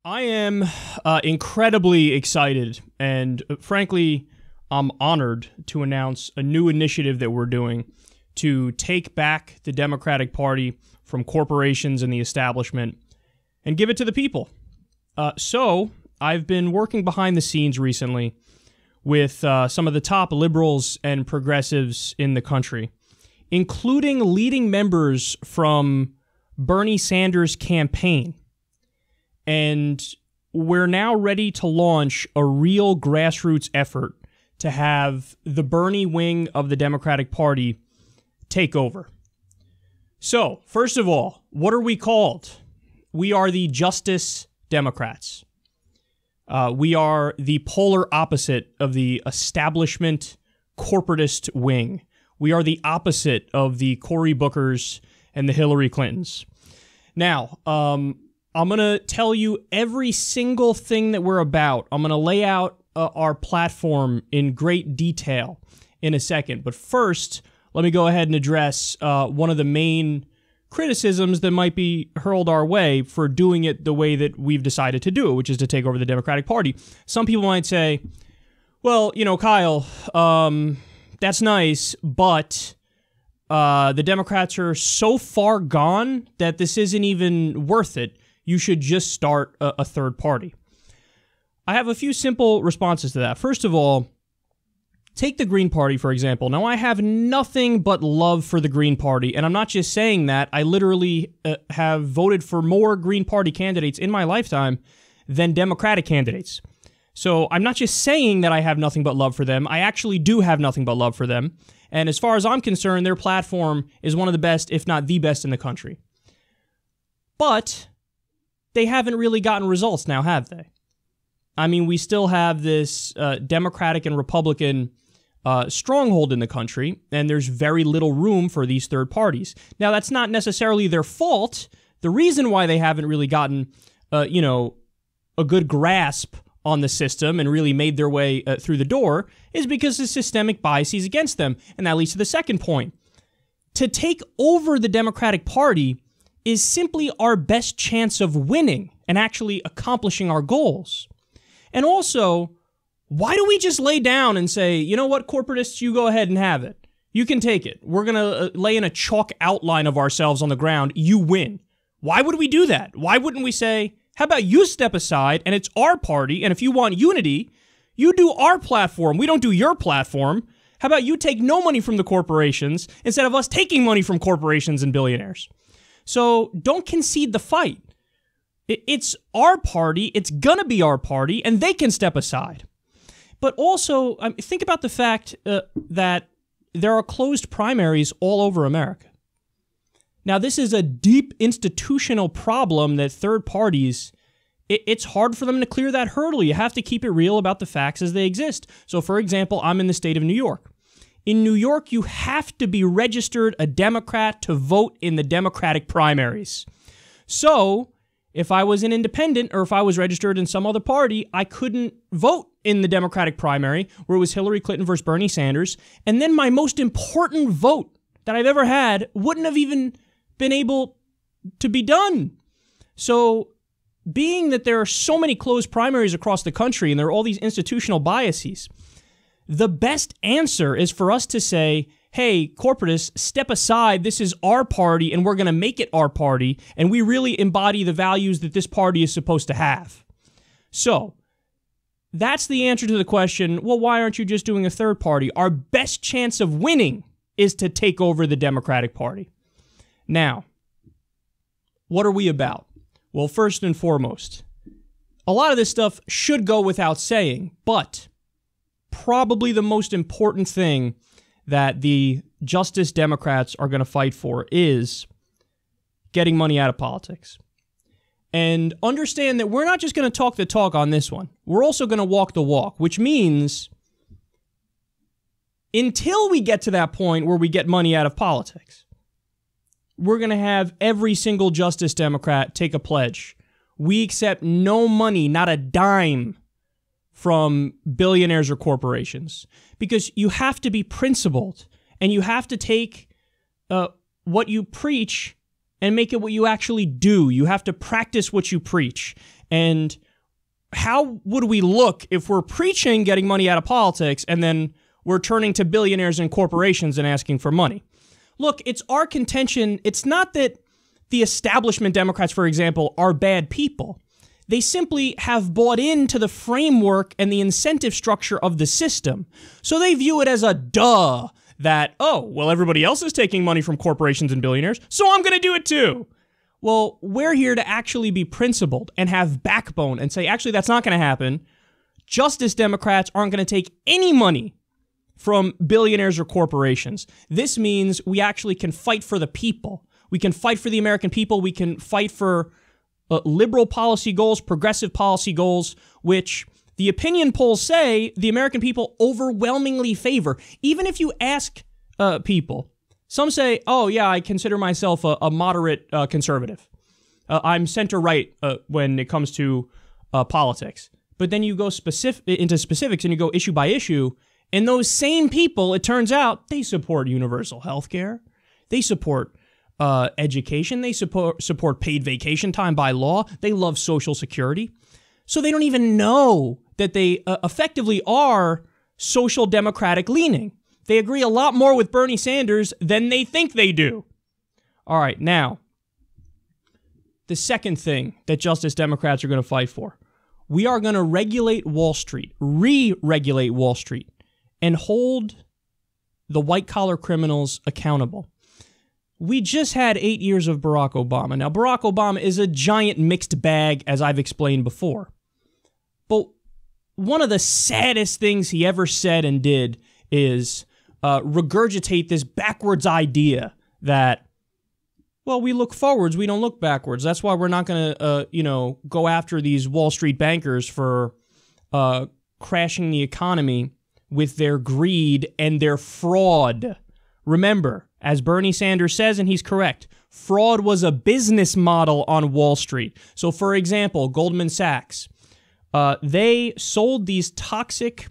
I am incredibly excited and, frankly, I'm honored to announce a new initiative that we're doing to take back the Democratic Party from corporations and the establishment and give it to the people. So I've been working behind the scenes recently with some of the top liberals and progressives in the country, including leading members from Bernie Sanders' campaign. And we're now ready to launch a real grassroots effort to have the Bernie wing of the Democratic Party take over. So, first of all, what are we called? We are the Justice Democrats. We are the polar opposite of the establishment corporatist wing. We are the opposite of the Cory Bookers and the Hillary Clintons. Now, I'm going to tell you every single thing that we're about. I'm going to lay out our platform in great detail in a second. But first, let me go ahead and address one of the main criticisms that might be hurled our way for doing it the way that we've decided to do it, which is to take over the Democratic Party. Some people might say, well, you know, Kyle, that's nice, but the Democrats are so far gone that this isn't even worth it. You should just start a third party. I have a few simple responses to that. First of all, take the Green Party, for example. Now, I have nothing but love for the Green Party, and I'm not just saying that. I literally have voted for more Green Party candidates in my lifetime than Democratic candidates. So I'm not just saying that I have nothing but love for them. I actually do have nothing but love for them. And as far as I'm concerned, their platform is one of the best, if not the best in the country. But they haven't really gotten results now, have they? I mean, we still have this Democratic and Republican stronghold in the country, and there's very little room for these third parties. Now, that's not necessarily their fault. The reason why they haven't really gotten, a good grasp on the system and really made their way through the door is because of systemic biases against them. And that leads to the second point. To take over the Democratic Party is simply our best chance of winning and actually accomplishing our goals. And also, why do we just lay down and say, you know what, corporatists, you go ahead and have it. You can take it. We're going to lay in a chalk outline of ourselves on the ground. You win. Why would we do that? Why wouldn't we say, how about you step aside and it's our party, and if you want unity, you do our platform. We don't do your platform. How about you take no money from the corporations instead of us taking money from corporations and billionaires? So don't concede the fight. It's our party, it's gonna be our party, and they can step aside. But also, think about the fact that there are closed primaries all over America. Now, this is a deep institutional problem that third parties, it's hard for them to clear that hurdle. You have to keep it real about the facts as they exist. So, for example, I'm in the state of New York. In New York, you have to be registered a Democrat to vote in the Democratic primaries. So, if I was an independent or if I was registered in some other party, I couldn't vote in the Democratic primary where it was Hillary Clinton versus Bernie Sanders. And then my most important vote that I've ever had wouldn't have even been able to be done. So, being that there are so many closed primaries across the country and there are all these institutional biases, the best answer is for us to say, hey, corporatists, step aside. This is our party, and we're going to make it our party, and we really embody the values that this party is supposed to have. So, that's the answer to the question, well, why aren't you just doing a third party? Our best chance of winning is to take over the Democratic Party. Now, what are we about? Well, first and foremost, a lot of this stuff should go without saying, but probably the most important thing that the Justice Democrats are going to fight for is getting money out of politics. And understand that we're not just going to talk the talk on this one. We're also going to walk the walk, which means until we get to that point where we get money out of politics, we're going to have every single Justice Democrat take a pledge. We accept no money, not a dime, from billionaires or corporations, because you have to be principled and you have to take what you preach and make it what you actually do. You have to practice what you preach. And how would we look if we're preaching getting money out of politics and then we're turning to billionaires and corporations and asking for money? Look, it's our contention. It's not that the establishment Democrats, for example, are bad people. They simply have bought into the framework and the incentive structure of the system. So they view it as a duh that, oh, well, everybody else is taking money from corporations and billionaires, so I'm going to do it too. Well, we're here to actually be principled and have backbone and say, actually, that's not going to happen. Justice Democrats aren't going to take any money from billionaires or corporations. This means we actually can fight for the people. We can fight for the American people. We can fight for liberal policy goals, progressive policy goals, which the opinion polls say the American people overwhelmingly favor. Even if you ask people, some say, oh, yeah, I consider myself a moderate conservative. I'm center-right when it comes to politics. But then you go into specifics and you go issue by issue, and those same people, it turns out, they support universal health care. They support education. They support paid vacation time by law. They love Social Security. So they don't even know that they effectively are social democratic leaning. They agree a lot more with Bernie Sanders than they think they do. All right, now, the second thing that Justice Democrats are going to fight for. We are going to regulate Wall Street, re-regulate Wall Street, and hold the white-collar criminals accountable. We just had 8 years of Barack Obama. Now, Barack Obama is a giant mixed bag, as I've explained before. But one of the saddest things he ever said and did is regurgitate this backwards idea that, well, we look forwards, we don't look backwards. That's why we're not going to, go after these Wall Street bankers for crashing the economy with their greed and their fraud. Remember, as Bernie Sanders says, and he's correct, fraud was a business model on Wall Street. So, for example, Goldman Sachs, they sold these toxic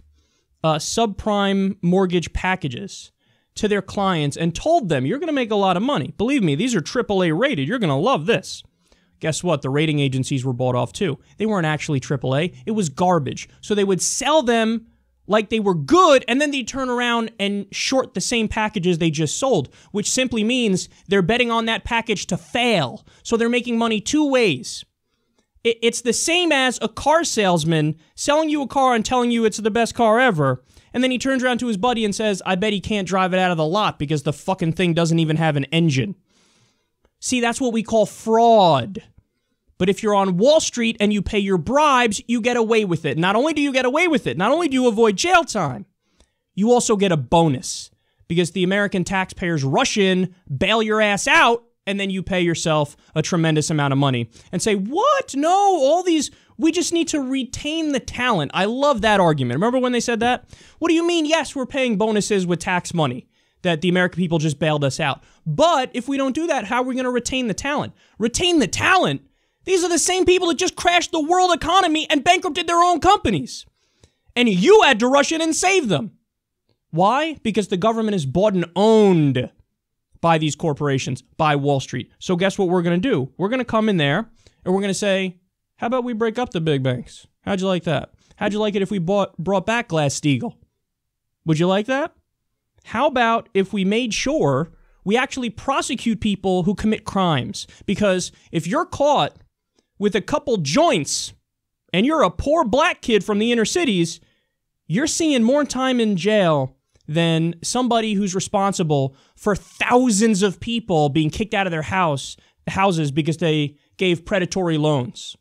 subprime mortgage packages to their clients and told them, you're going to make a lot of money. Believe me, these are AAA rated. You're going to love this. Guess what? The rating agencies were bought off too. They weren't actually AAA. It was garbage. So they would sell them like they were good, and then they'd turn around and short the same packages they just sold, which simply means they're betting on that package to fail. So they're making money two ways. It's the same as a car salesman selling you a car and telling you it's the best car ever, and then he turns around to his buddy and says, I bet he can't drive it out of the lot because the fucking thing doesn't even have an engine. See, that's what we call fraud. But if you're on Wall Street and you pay your bribes, you get away with it. Not only do you get away with it, not only do you avoid jail time, you also get a bonus because the American taxpayers rush in, bail your ass out, and then you pay yourself a tremendous amount of money and say, what? No, all these, we just need to retain the talent. I love that argument. Remember when they said that? What do you mean? Yes, we're paying bonuses with tax money that the American people just bailed us out. But if we don't do that, how are we going to retain the talent? Retain the talent? These are the same people that just crashed the world economy and bankrupted their own companies. And you had to rush in and save them. Why? Because the government is bought and owned by these corporations, by Wall Street. So guess what we're going to do? We're going to come in there and we're going to say, how about we break up the big banks? How'd you like that? How'd you like it if we brought back Glass-Steagall? Would you like that? How about if we made sure we actually prosecute people who commit crimes? Because if you're caught with a couple joints and you're a poor black kid from the inner cities, you're seeing more time in jail than somebody who's responsible for thousands of people being kicked out of their houses because they gave predatory loans.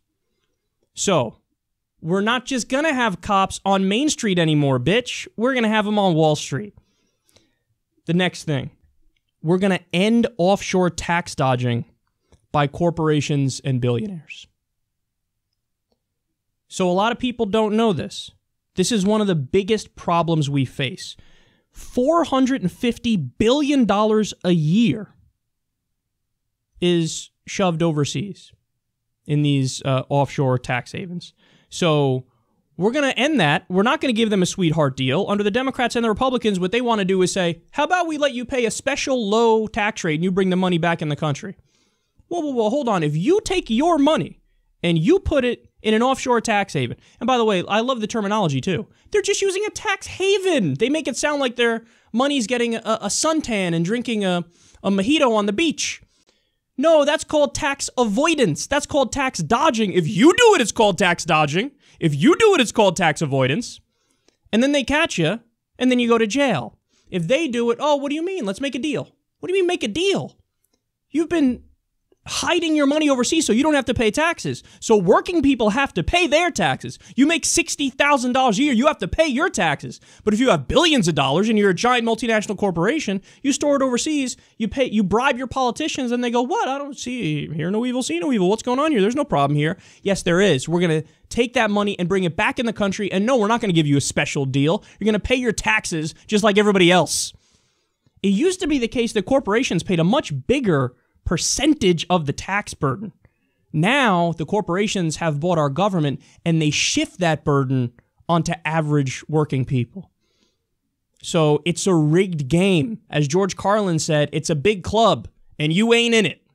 So, we're not just going to have cops on Main Street anymore, bitch. We're going to have them on Wall Street. The next thing, we're going to end offshore tax dodging by corporations and billionaires. So a lot of people don't know this. This is one of the biggest problems we face. $450 billion a year is shoved overseas in these offshore tax havens. So we're going to end that. We're not going to give them a sweetheart deal. Under the Democrats and the Republicans, what they want to do is say, how about we let you pay a special low tax rate and you bring the money back in the country? Whoa, hold on. If you take your money and you put it in an offshore tax haven, and by the way, I love the terminology too. They're just using a tax haven. They make it sound like their money's getting a suntan and drinking a mojito on the beach. No, that's called tax avoidance. That's called tax dodging. If you do it, it's called tax dodging. If you do it, it's called tax avoidance. And then they catch you, and then you go to jail. If they do it, oh, what do you mean? Let's make a deal. What do you mean make a deal? You've been hiding your money overseas so you don't have to pay taxes. So working people have to pay their taxes. You make $60,000 a year, you have to pay your taxes. But if you have billions of dollars and you're a giant multinational corporation, you store it overseas, you bribe your politicians, and they go, what? I don't hear no evil, see no evil. What's going on here? There's no problem here. Yes, there is. We're going to take that money and bring it back in the country, and no, we're not going to give you a special deal. You're going to pay your taxes just like everybody else. It used to be the case that corporations paid a much bigger percentage of the tax burden. Now, the corporations have bought our government, and they shift that burden onto average working people. So it's a rigged game. As George Carlin said, it's a big club, and you ain't in it.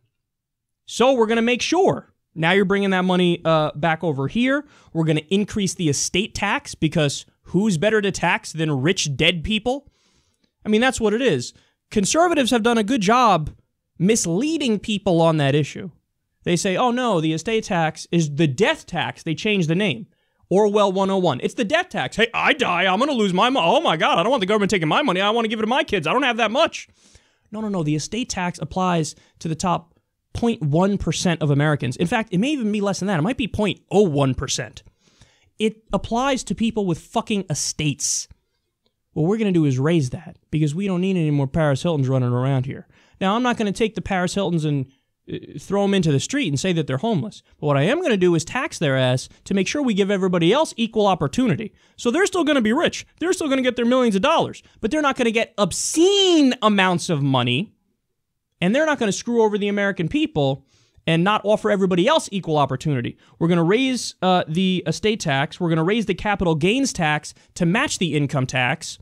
So we're going to make sure. Now you're bringing that money back over here. We're going to increase the estate tax, because who's better to tax than rich dead people? I mean, that's what it is. Conservatives have done a good job misleading people on that issue. They say, oh no, the estate tax is the death tax. They changed the name. Orwell 101. It's the death tax. Hey, I die, I'm going to lose my money. Oh my God, I don't want the government taking my money. I want to give it to my kids. I don't have that much. No. The estate tax applies to the top 0.1% of Americans. In fact, it may even be less than that. It might be 0.01%. It applies to people with fucking estates. What we're going to do is raise that, because we don't need any more Paris Hiltons running around here. Now, I'm not going to take the Paris Hiltons and throw them into the street and say that they're homeless. But what I am going to do is tax their ass to make sure we give everybody else equal opportunity. So they're still going to be rich. They're still going to get their millions of dollars. But they're not going to get obscene amounts of money. And they're not going to screw over the American people and not offer everybody else equal opportunity. We're going to raise the estate tax. We're going to raise the capital gains tax to match the income tax.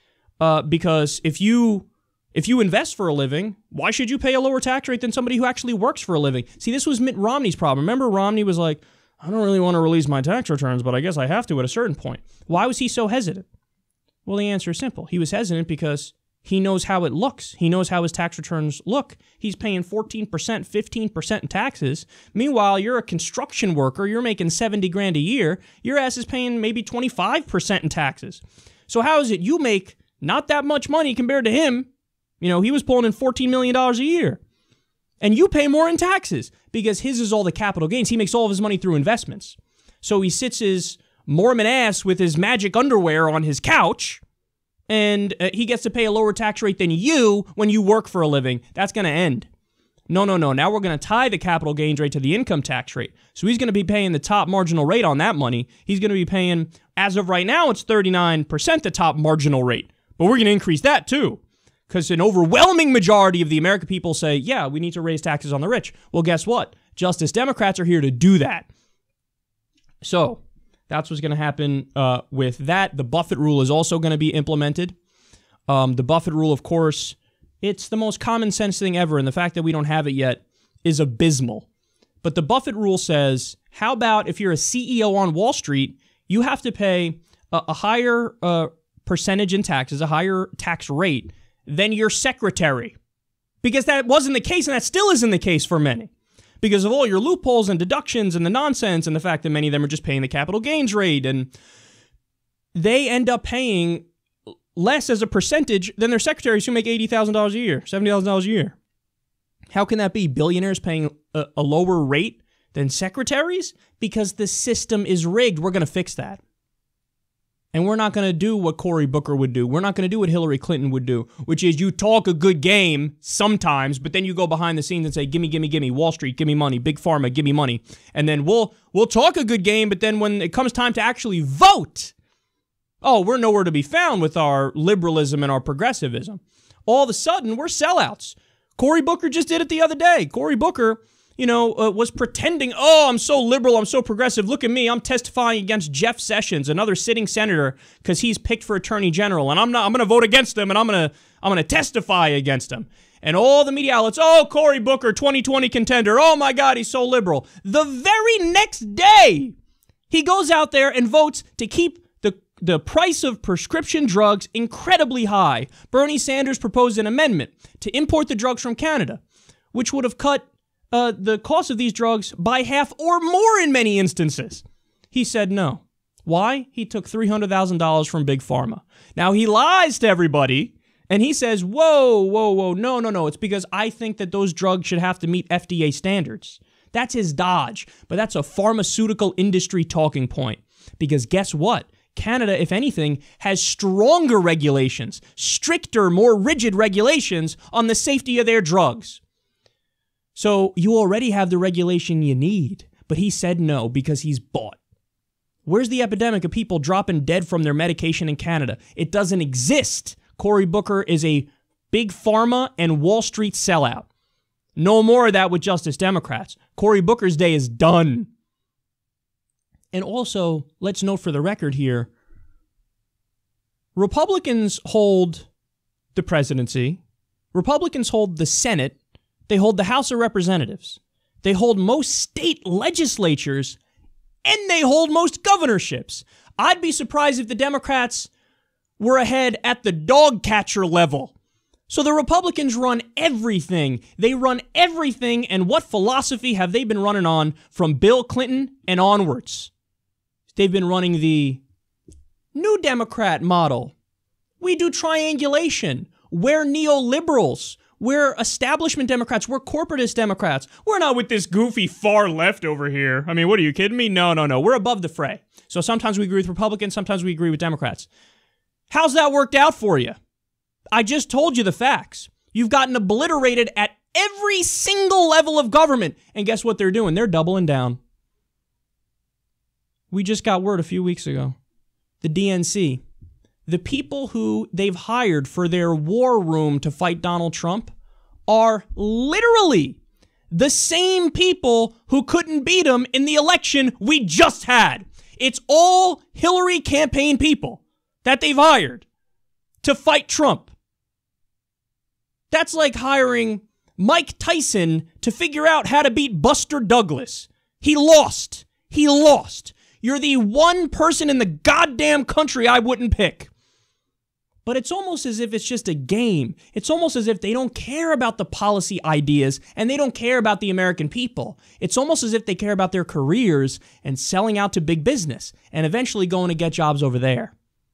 Because if you invest for a living, why should you pay a lower tax rate than somebody who actually works for a living? See, this was Mitt Romney's problem. Remember, Romney was like, I don't really want to release my tax returns, but I guess I have to at a certain point. Why was he so hesitant? Well, the answer is simple. He was hesitant because he knows how it looks. He knows how his tax returns look. He's paying 14%, 15% in taxes. Meanwhile, you're a construction worker. You're making $70,000 a year. Your ass is paying maybe 25% in taxes. So how is it you make not that much money compared to him? You know, he was pulling in $14 million a year. And you pay more in taxes because his is all the capital gains. He makes all of his money through investments. So he sits his Mormon ass with his magic underwear on his couch, and he gets to pay a lower tax rate than you when you work for a living. That's going to end. No. Now we're going to tie the capital gains rate to the income tax rate. So he's going to be paying the top marginal rate on that money. He's going to be paying, as of right now, it's 39% the top marginal rate. But we're going to increase that too. Because an overwhelming majority of the American people say, yeah, we need to raise taxes on the rich. Well, guess what? Justice Democrats are here to do that. So that's what's going to happen with that. The Buffett rule is also going to be implemented. The Buffett rule, of course, it's the most common sense thing ever, and the fact that we don't have it yet is abysmal. But the Buffett rule says, how about if you're a CEO on Wall Street, you have to pay a higher percentage in taxes, a higher tax rate than your secretary. Because that wasn't the case, and that still isn't the case for many. Because of all your loopholes and deductions and the nonsense and the fact that many of them are just paying the capital gains rate, and they end up paying less as a percentage than their secretaries who make $80,000 a year, $70,000 a year. How can that be? Billionaires paying a lower rate than secretaries? Because the system is rigged. We're going to fix that. And we're not going to do what Cory Booker would do. We're not going to do what Hillary Clinton would do, which is you talk a good game sometimes, but then you go behind the scenes and say, gimme, Wall Street, give me money, Big Pharma, give me money. And then we'll talk a good game, but then when it comes time to actually vote, oh, we're nowhere to be found with our liberalism and our progressivism. All of a sudden, we're sellouts. Cory Booker just did it the other day. Cory Booker, was pretending, oh, I'm so liberal, I'm so progressive. Look at me, I'm testifying against Jeff Sessions, another sitting senator, because he's picked for attorney general, and I'm going to vote against him, and I'm going to testify against him. And all the media outlets, oh, Cory Booker, 2020 contender. Oh, my God, he's so liberal. The very next day, he goes out there and votes to keep the price of prescription drugs incredibly high. Bernie Sanders proposed an amendment to import the drugs from Canada, which would have cut the cost of these drugs by half or more in many instances. He said no. Why? He took $300,000 from Big Pharma. Now, he lies to everybody, and he says, whoa, no. It's because I think that those drugs should have to meet FDA standards. That's his dodge, but that's a pharmaceutical industry talking point. Because guess what? Canada, if anything, has stronger regulations, stricter, more rigid regulations on the safety of their drugs. So you already have the regulation you need, but he said no because he's bought. Where's the epidemic of people dropping dead from their medication in Canada? It doesn't exist. Cory Booker is a big pharma and Wall Street sellout. No more of that with Justice Democrats. Cory Booker's day is done. And also, let's note for the record here, Republicans hold the presidency, Republicans hold the Senate, they hold the House of Representatives, they hold most state legislatures, and they hold most governorships. I'd be surprised if the Democrats were ahead at the dog catcher level. So the Republicans run everything. They run everything, and what philosophy have they been running on from Bill Clinton and onwards? They've been running the New Democrat model. We do triangulation. We're neoliberals. We're establishment Democrats. We're corporatist Democrats. We're not with this goofy far left over here. I mean, what are you kidding me? No. We're above the fray. So sometimes we agree with Republicans, sometimes we agree with Democrats. How's that worked out for you? I just told you the facts. You've gotten obliterated at every single level of government. And guess what they're doing? They're doubling down. We just got word a few weeks ago. The DNC, the people who they've hired for their war room to fight Donald Trump are literally the same people who couldn't beat him in the election we just had. It's all Hillary campaign people that they've hired to fight Trump. That's like hiring Mike Tyson to figure out how to beat Buster Douglas. He lost. You're the one person in the goddamn country I wouldn't pick. But it's almost as if it's just a game. It's almost as if they don't care about the policy ideas and they don't care about the American people. It's almost as if they care about their careers and selling out to big business and eventually going to get jobs over there.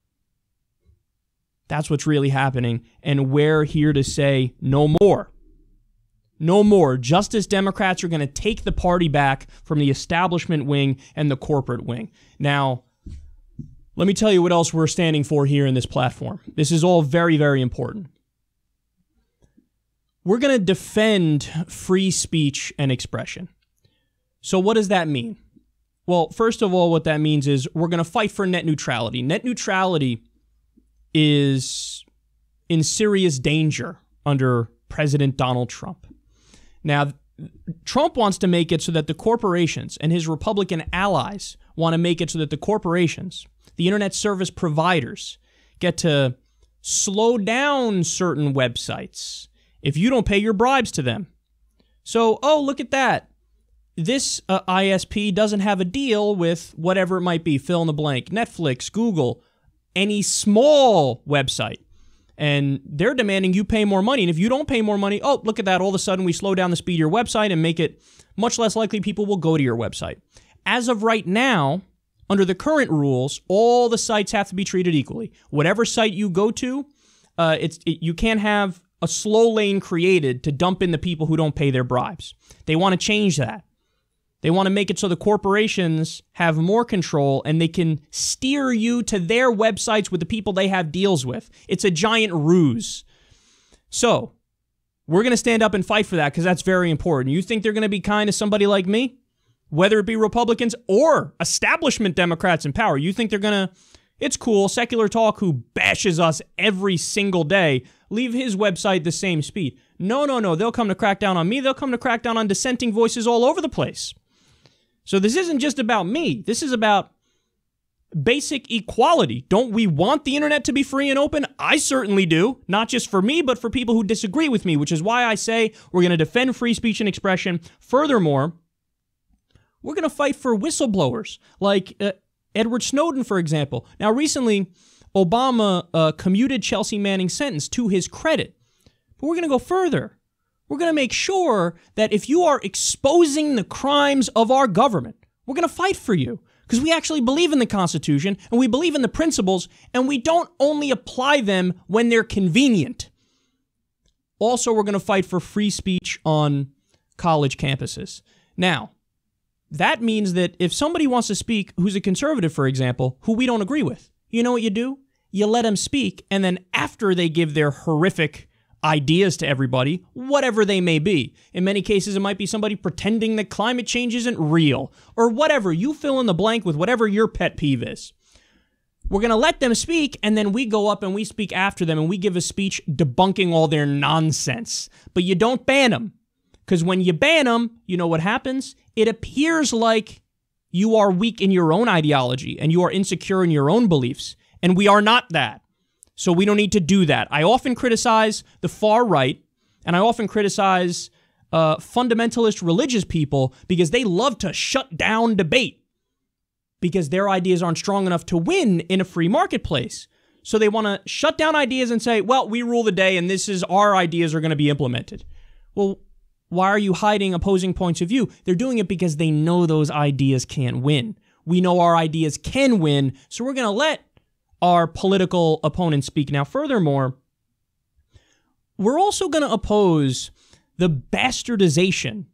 That's what's really happening, and we're here to say no more. No more. Justice Democrats are going to take the party back from the establishment wing and the corporate wing. Now, let me tell you what else we're standing for here in this platform. This is all very, very important. We're going to defend free speech and expression. So what does that mean? Well, first of all, what that means is we're going to fight for net neutrality. Net neutrality is in serious danger under President Donald Trump. Now, Trump wants to make it so that the corporations and his Republican allies want to make it so that the corporations, the internet service providers, get to slow down certain websites if you don't pay your bribes to them. So, oh, look at that. This ISP doesn't have a deal with whatever it might be, fill in the blank, Netflix, Google, any small website. And they're demanding you pay more money. And if you don't pay more money, oh, look at that. All of a sudden, we slow down the speed of your website and make it much less likely people will go to your website. As of right now, under the current rules, all the sites have to be treated equally. Whatever site you go to, you can't have a slow lane created to dump in the people who don't pay their bribes. They want to change that. They want to make it so the corporations have more control and they can steer you to their websites with the people they have deals with. It's a giant ruse. So, we're going to stand up and fight for that because that's very important. You think they're going to be kind to somebody like me? Whether it be Republicans or establishment Democrats in power, you think they're going to... It's cool, Secular Talk, who bashes us every single day, leave his website the same speed. No. They'll come to crack down on me. They'll come to crack down on dissenting voices all over the place. So this isn't just about me. This is about basic equality. Don't we want the internet to be free and open? I certainly do. Not just for me, but for people who disagree with me, which is why I say we're going to defend free speech and expression. Furthermore, we're going to fight for whistleblowers like Edward Snowden, for example. Now, recently, Obama commuted Chelsea Manning's sentence to his credit. But we're going to go further. We're going to make sure that if you are exposing the crimes of our government, we're going to fight for you. Because we actually believe in the Constitution, and we believe in the principles, and we don't only apply them when they're convenient. Also, we're going to fight for free speech on college campuses. Now, that means that if somebody wants to speak who's a conservative, for example, who we don't agree with, you know what you do? You let them speak, and then after they give their horrific ideas to everybody, whatever they may be. In many cases, it might be somebody pretending that climate change isn't real, or whatever. You fill in the blank with whatever your pet peeve is. We're going to let them speak, and then we go up and we speak after them, and we give a speech debunking all their nonsense. But you don't ban them, because when you ban them, you know what happens? It appears like you are weak in your own ideology, and you are insecure in your own beliefs, and we are not that. So we don't need to do that. I often criticize the far right, and I often criticize fundamentalist religious people because they love to shut down debate because their ideas aren't strong enough to win in a free marketplace. So they want to shut down ideas and say, well, we rule the day and this is our ideas are going to be implemented. Well, why are you hiding opposing points of view? They're doing it because they know those ideas can't win. We know our ideas can win, so we're going to let our political opponents speak. Now, furthermore, we're also going to oppose the bastardization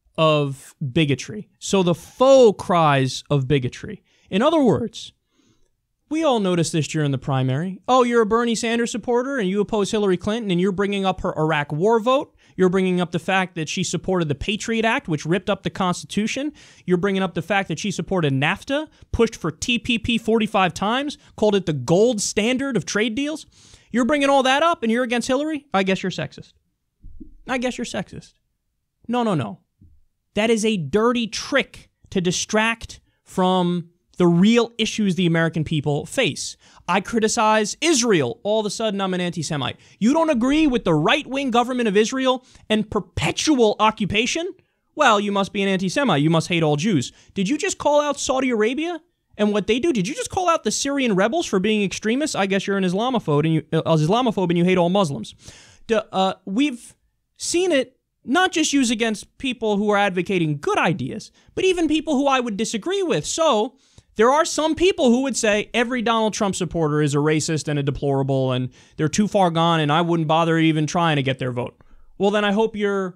of bigotry. So the faux cries of bigotry. In other words, we all noticed this during the primary. Oh, you're a Bernie Sanders supporter and you oppose Hillary Clinton and you're bringing up her Iraq war vote. You're bringing up the fact that she supported the Patriot Act, which ripped up the Constitution. You're bringing up the fact that she supported NAFTA, pushed for TPP 45 times, called it the gold standard of trade deals. You're bringing all that up and you're against Hillary? I guess you're sexist. I guess you're sexist. No. That is a dirty trick to distract from the real issues the American people face. I criticize Israel. All of a sudden, I'm an anti-Semite. You don't agree with the right-wing government of Israel and perpetual occupation? Well, you must be an anti-Semite. You must hate all Jews. Did you just call out Saudi Arabia and what they do? Did you just call out the Syrian rebels for being extremists? I guess you're an Islamophobe and you hate all Muslims. We've seen it not just used against people who are advocating good ideas, but even people who I would disagree with. So there are some people who would say every Donald Trump supporter is a racist and a deplorable and they're too far gone and I wouldn't bother even trying to get their vote. Well, then I hope you're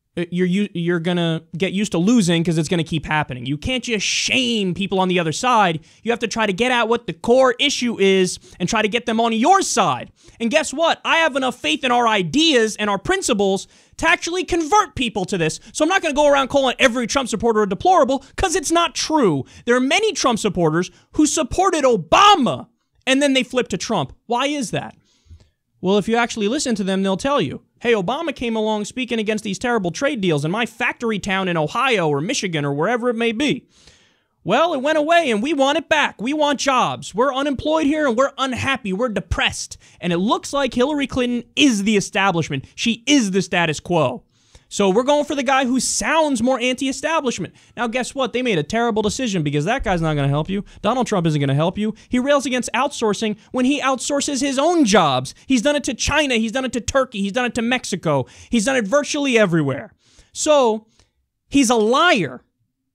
going to get used to losing because it's going to keep happening. You can't just shame people on the other side. You have to try to get at what the core issue is and try to get them on your side. And guess what? I have enough faith in our ideas and our principles to actually convert people to this. So I'm not going to go around calling every Trump supporter a deplorable because it's not true. There are many Trump supporters who supported Obama and then they flipped to Trump. Why is that? Well, if you actually listen to them, they'll tell you, hey, Obama came along speaking against these terrible trade deals in my factory town in Ohio or Michigan or wherever it may be. Well, it went away and we want it back. We want jobs. We're unemployed here and we're unhappy. We're depressed. And it looks like Hillary Clinton is the establishment. She is the status quo. So we're going for the guy who sounds more anti-establishment. Now, guess what? They made a terrible decision because that guy's not going to help you. Donald Trump isn't going to help you. He rails against outsourcing when he outsources his own jobs. He's done it to China. He's done it to Turkey. He's done it to Mexico. He's done it virtually everywhere. So he's a liar.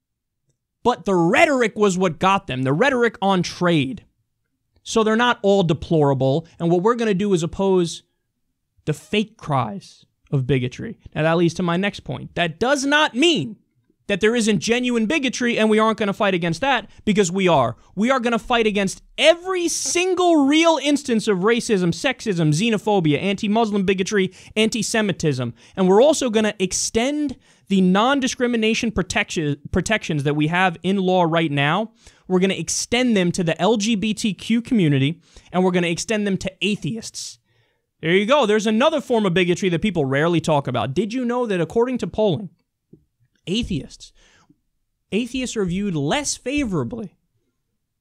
But the rhetoric was what got them. The rhetoric on trade. So they're not all deplorable. And what we're going to do is oppose the fake cries of bigotry. Now that leads to my next point. That does not mean that there isn't genuine bigotry and we aren't going to fight against that, because we are. We are going to fight against every single real instance of racism, sexism, xenophobia, anti-Muslim bigotry, anti-Semitism. And we're also going to extend the non-discrimination protections that we have in law right now. We're going to extend them to the LGBTQ community, and we're going to extend them to atheists. There you go. There's another form of bigotry that people rarely talk about. Did you know that according to polling, atheists are viewed less favorably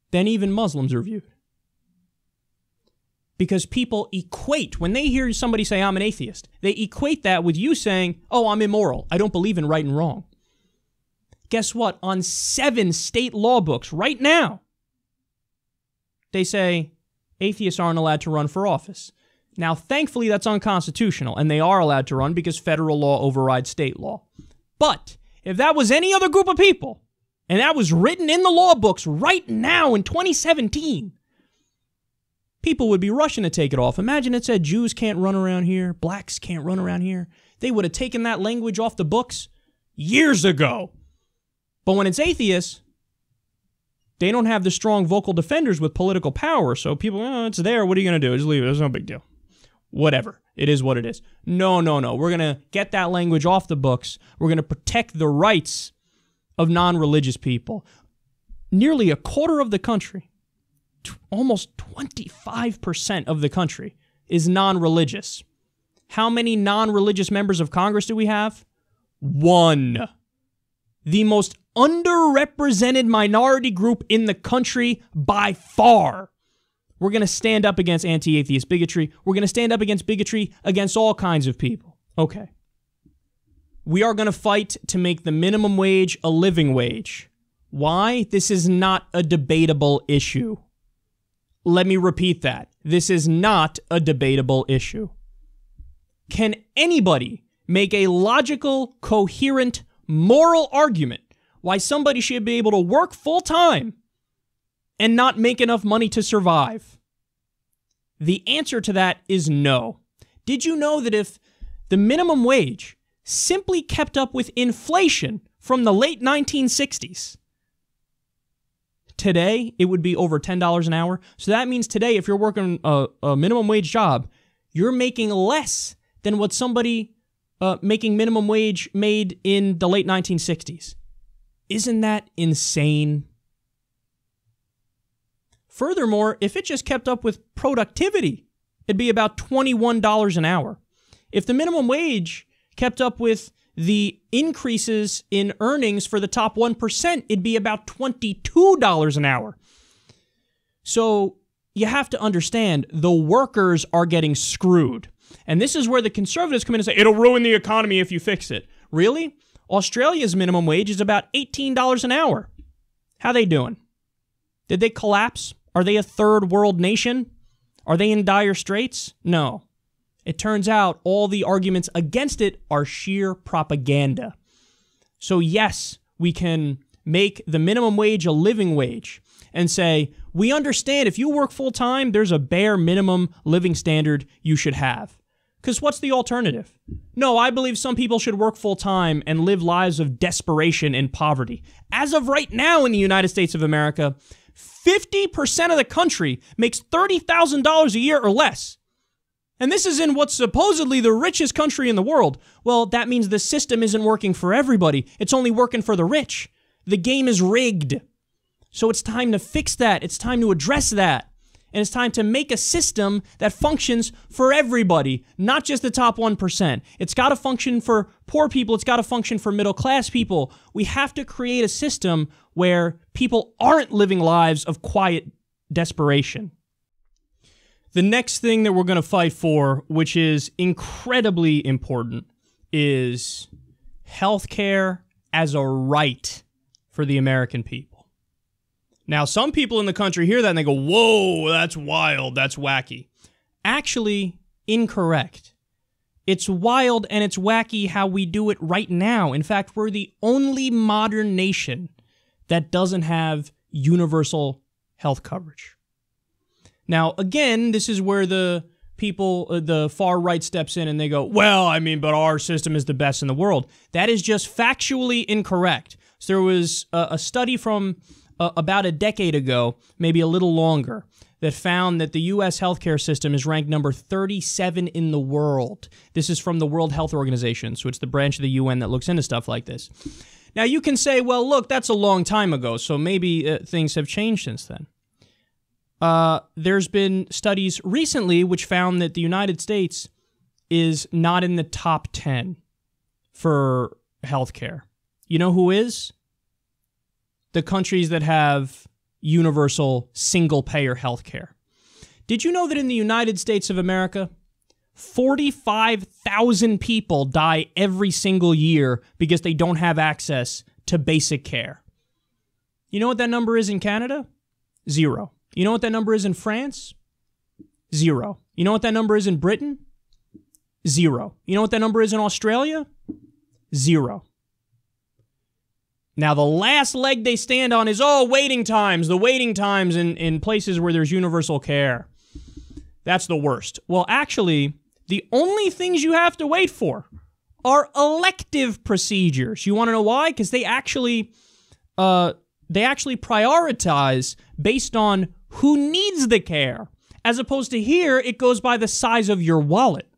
than even Muslims are viewed. Because people equate, when they hear somebody say, I'm an atheist, they equate that with you saying, oh, I'm immoral. I don't believe in right and wrong. Guess what? On 7 state law books right now, they say atheists aren't allowed to run for office. Now, thankfully, that's unconstitutional, and they are allowed to run because federal law overrides state law. But if that was any other group of people, and that was written in the law books right now in 2017, people would be rushing to take it off. Imagine it said Jews can't run around here, blacks can't run around here. They would have taken that language off the books years ago. But when it's atheists, they don't have the strong vocal defenders with political power. So people, oh, it's there. What are you going to do? Just leave it. It's no big deal. Whatever. It is what it is. No. We're going to get that language off the books. We're going to protect the rights of non-religious people. Nearly a quarter of the country, almost 25% of the country is non-religious. How many non-religious members of Congress do we have? 1. The most underrepresented minority group in the country by far. We're going to stand up against anti-atheist bigotry. We're going to stand up against bigotry against all kinds of people. Okay. We are going to fight to make the minimum wage a living wage. Why? This is not a debatable issue. Let me repeat that. This is not a debatable issue. Can anybody make a logical, coherent, moral argument why somebody should be able to work full-time and not make enough money to survive? The answer to that is no. Did you know that if the minimum wage simply kept up with inflation from the late 1960s, today it would be over $10 an hour? So that means today, if you're working a minimum wage job, you're making less than what somebody making minimum wage made in the late 1960s. Isn't that insane? Furthermore, if it just kept up with productivity, it'd be about $21 an hour. If the minimum wage kept up with the increases in earnings for the top 1%, it'd be about $22 an hour. So you have to understand, the workers are getting screwed. And this is where the conservatives come in and say, it'll ruin the economy if you fix it. Really? Australia's minimum wage is about $18 an hour. How they doing? Did they collapse? Are they a third world nation? Are they in dire straits? No. It turns out all the arguments against it are sheer propaganda. So yes, we can make the minimum wage a living wage and say, we understand if you work full-time, there's a bare minimum living standard you should have. Because what's the alternative? No, I believe some people should work full-time and live lives of desperation and poverty. As of right now in the United States of America, 50% of the country makes $30,000 a year or less. And this is in what's supposedly the richest country in the world. Well, that means the system isn't working for everybody. It's only working for the rich. The game is rigged. So it's time to fix that. It's time to address that. And it's time to make a system that functions for everybody, not just the top 1%. It's got to function for poor people. It's got to function for middle-class people. We have to create a system where people aren't living lives of quiet desperation. The next thing that we're going to fight for, which is incredibly important, is healthcare as a right for the American people. Now, some people in the country hear that and they go, whoa, that's wild, that's wacky. Actually, incorrect. It's wild and it's wacky how we do it right now. In fact, we're the only modern nation that doesn't have universal health coverage. Now, again, this is where the people, the far right steps in and they go, well, I mean, but our system is the best in the world. That is just factually incorrect. So there was a study from about a decade ago, maybe a little longer, that found that the U.S. healthcare system is ranked number 37 in the world. This is from the World Health Organization, so it's the branch of the UN that looks into stuff like this. Now, you can say, well, look, that's a long time ago, so maybe things have changed since then. There's been studies recently which found that the United States is not in the top 10 for healthcare. You know who is? The countries that have universal single-payer health care. Did you know that in the United States of America, 45,000 people die every single year because they don't have access to basic care? You know what that number is in Canada? 0. You know what that number is in France? 0. You know what that number is in Britain? 0. You know what that number is in Australia? 0. Now, the last leg they stand on is, waiting times. The waiting times in places where there's universal care. That's the worst. Well, actually, the only things you have to wait for are elective procedures. You want to know why? Because they actually prioritize based on who needs the care, as opposed to here, it goes by the size of your wallet.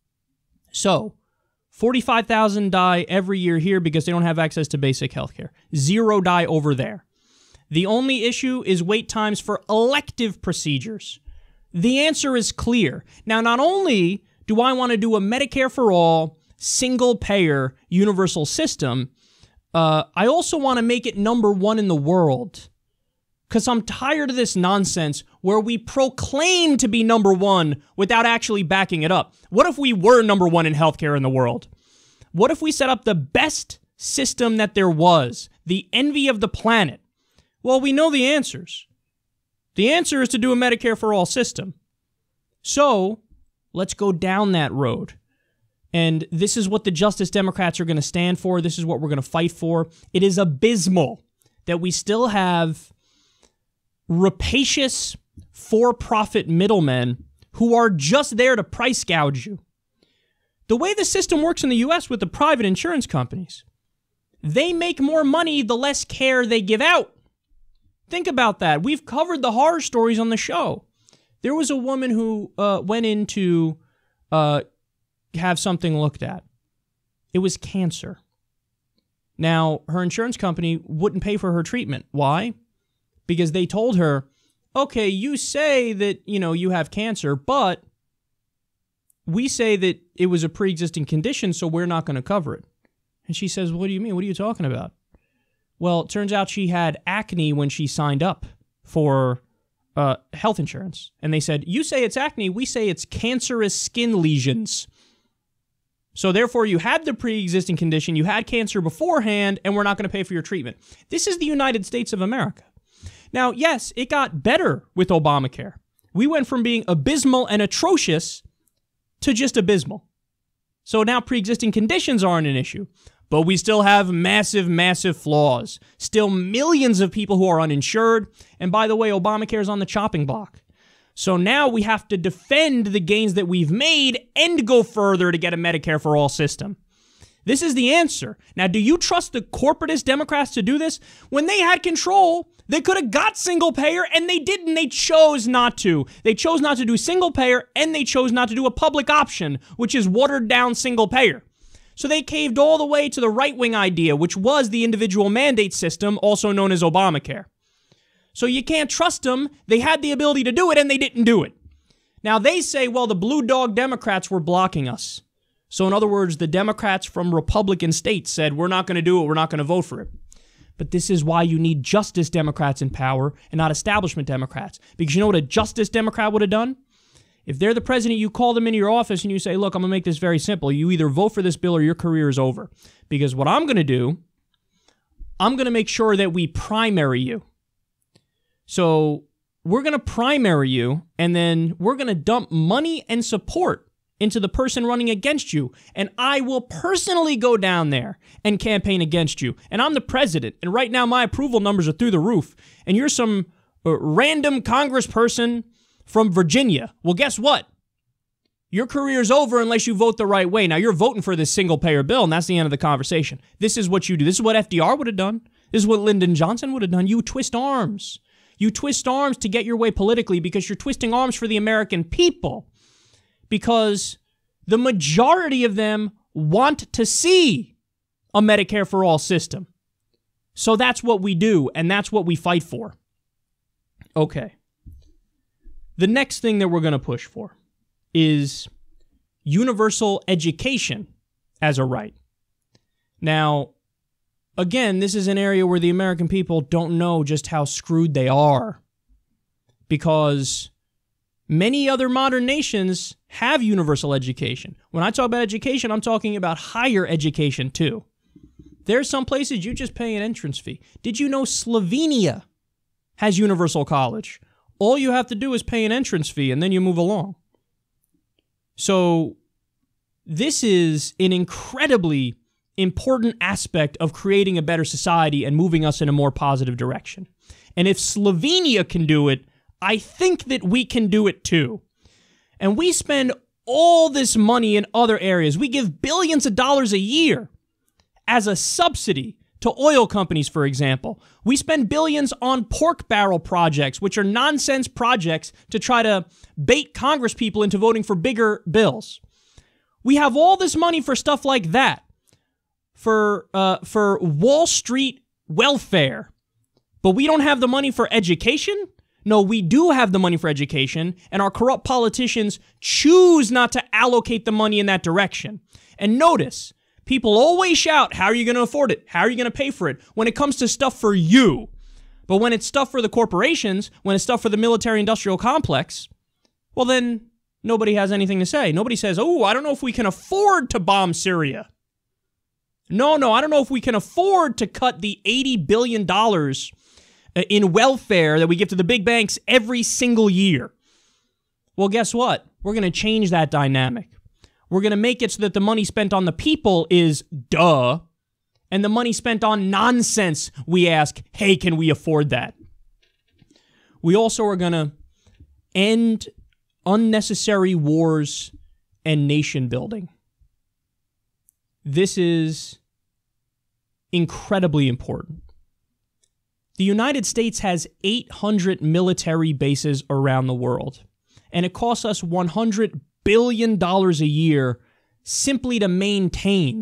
So, 45,000 die every year here because they don't have access to basic health care. 0 die over there. The only issue is wait times for elective procedures. The answer is clear. Now, not only do I want to do a Medicare for all, single-payer, universal system, I also want to make it number one in the world. Because I'm tired of this nonsense where we proclaim to be number one without actually backing it up. What if we were number one in healthcare in the world? What if we set up the best system that there was, the envy of the planet? Well, we know the answers. The answer is to do a Medicare for all system. So, let's go down that road. And this is what the Justice Democrats are going to stand for. This is what we're going to fight for. It is abysmal that we still have rapacious, for-profit middlemen who are just there to price gouge you. The way the system works in the U.S. with the private insurance companies, they make more money the less care they give out. Think about that. We've covered the horror stories on the show. There was a woman who went in to have something looked at. It was cancer. Now, her insurance company wouldn't pay for her treatment. Why? Because they told her, okay, you say that, you have cancer, but we say that it was a pre-existing condition, so we're not going to cover it. And she says, what do you mean? What are you talking about? Well, it turns out she had acne when she signed up for health insurance. And they said, you say it's acne, we say it's cancerous skin lesions. So therefore, you had the pre-existing condition, you had cancer beforehand, and we're not going to pay for your treatment. This is the United States of America. Now, yes, it got better with Obamacare. We went from being abysmal and atrocious to just abysmal. So now pre-existing conditions aren't an issue. But we still have massive, massive flaws. Still millions of people who are uninsured. And by the way, Obamacare is on the chopping block. So now we have to defend the gains that we've made and go further to get a Medicare for all system. This is the answer. Now, do you trust the corporatist Democrats to do this? When they had control, they could have got single payer, and they didn't. They chose not to. They chose not to do single payer, and they chose not to do a public option, which is watered down single payer. So they caved all the way to the right-wing idea, which was the individual mandate system, also known as Obamacare. So you can't trust them. They had the ability to do it, and they didn't do it. Now, they say, well, the blue dog Democrats were blocking us. So in other words, the Democrats from Republican states said, we're not going to do it, we're not going to vote for it. But this is why you need Justice Democrats in power and not establishment Democrats. Because you know what a Justice Democrat would have done? If they're the president, you call them into your office and you say, look, I'm going to make this very simple. You either vote for this bill or your career is over. Because what I'm going to do, I'm going to make sure that we primary you. So we're going to primary you, and then we're going to dump money and support into the person running against you. And I will personally go down there and campaign against you. And I'm the president. And right now my approval numbers are through the roof. And you're some random congressperson from Virginia. Well, guess what? Your career's over unless you vote the right way. Now, you're voting for this single-payer bill, and that's the end of the conversation. This is what you do. This is what FDR would have done. This is what Lyndon Johnson would have done. You twist arms. You twist arms to get your way politically because you're twisting arms for the American people. Because the majority of them want to see a Medicare for all system. So that's what we do, and that's what we fight for. Okay. The next thing that we're going to push for is universal education as a right. Now, again, this is an area where the American people don't know just how screwed they are, because many other modern nations have universal education. When I talk about education, I'm talking about higher education too. There's some places you just pay an entrance fee. Did you know Slovenia has universal college? All you have to do is pay an entrance fee and then you move along. So this is an incredibly important aspect of creating a better society and moving us in a more positive direction. And if Slovenia can do it, I think that we can do it too. And we spend all this money in other areas. We give billions of dollars a year as a subsidy to oil companies, for example. We spend billions on pork barrel projects, which are nonsense projects to try to bait Congress people into voting for bigger bills. We have all this money for stuff like that, for Wall Street welfare, but we don't have the money for education? No, we do have the money for education, and our corrupt politicians choose not to allocate the money in that direction. And notice, people always shout, how are you going to afford it? How are you going to pay for it? When it comes to stuff for you. But when it's stuff for the corporations, when it's stuff for the military-industrial complex, well then, nobody has anything to say. Nobody says, oh, I don't know if we can afford to bomb Syria. No, I don't know if we can afford to cut the $80 billion in welfare that we give to the big banks every single year. Well, guess what? We're going to change that dynamic. We're going to make it so that the money spent on the people is duh, and the money spent on nonsense, we ask, hey, can we afford that? We also are going to end unnecessary wars and nation building. This is incredibly important. The United States has 800 military bases around the world, and it costs us $100 billion a year simply to maintain.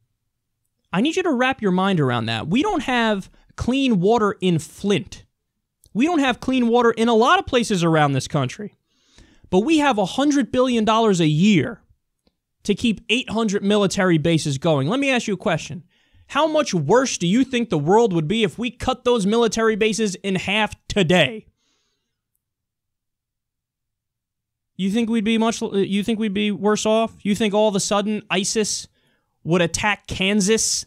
I need you to wrap your mind around that. We don't have clean water in Flint. We don't have clean water in a lot of places around this country. But we have $100 billion a year to keep 800 military bases going. Let me ask you a question. How much worse do you think the world would be if we cut those military bases in half today? You think we'd be worse off? You think all of a sudden ISIS would attack Kansas?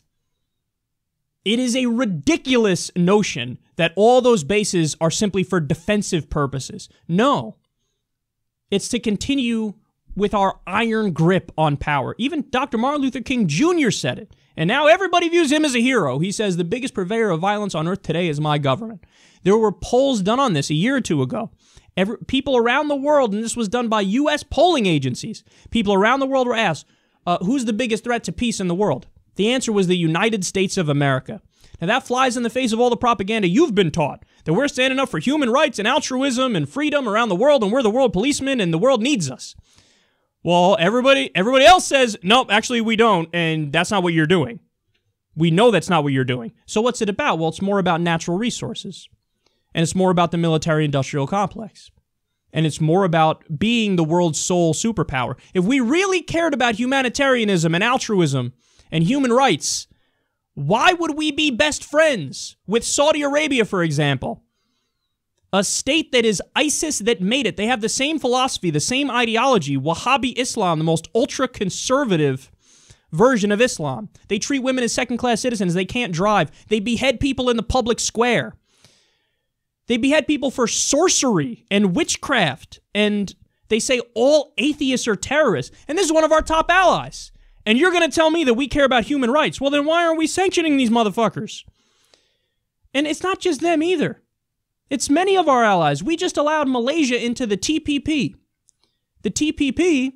It is a ridiculous notion that all those bases are simply for defensive purposes. No. It's to continue with our iron grip on power. Even Dr. Martin Luther King Jr. said it. And now everybody views him as a hero. He says, the biggest purveyor of violence on earth today is my government. There were polls done on this a year or two ago. People around the world, and this was done by U.S. polling agencies, people around the world were asked, who's the biggest threat to peace in the world? The answer was the United States of America. Now that flies in the face of all the propaganda you've been taught, that we're standing up for human rights and altruism and freedom around the world, and we're the world policemen, and the world needs us. Well, everybody else says, nope, actually we don't, and that's not what you're doing. We know that's not what you're doing. So what's it about? Well, it's more about natural resources. And it's more about the military-industrial complex. And it's more about being the world's sole superpower. If we really cared about humanitarianism and altruism and human rights, why would we be best friends with Saudi Arabia, for example? A state that is ISIS that made it. They have the same philosophy, the same ideology, Wahhabi Islam, the most ultra-conservative version of Islam. They treat women as second-class citizens. They can't drive. They behead people in the public square. They behead people for sorcery and witchcraft. And they say all atheists are terrorists. And this is one of our top allies. And you're going to tell me that we care about human rights. Well, then why aren't we sanctioning these motherfuckers? And it's not just them either. It's many of our allies. We just allowed Malaysia into the TPP. The TPP,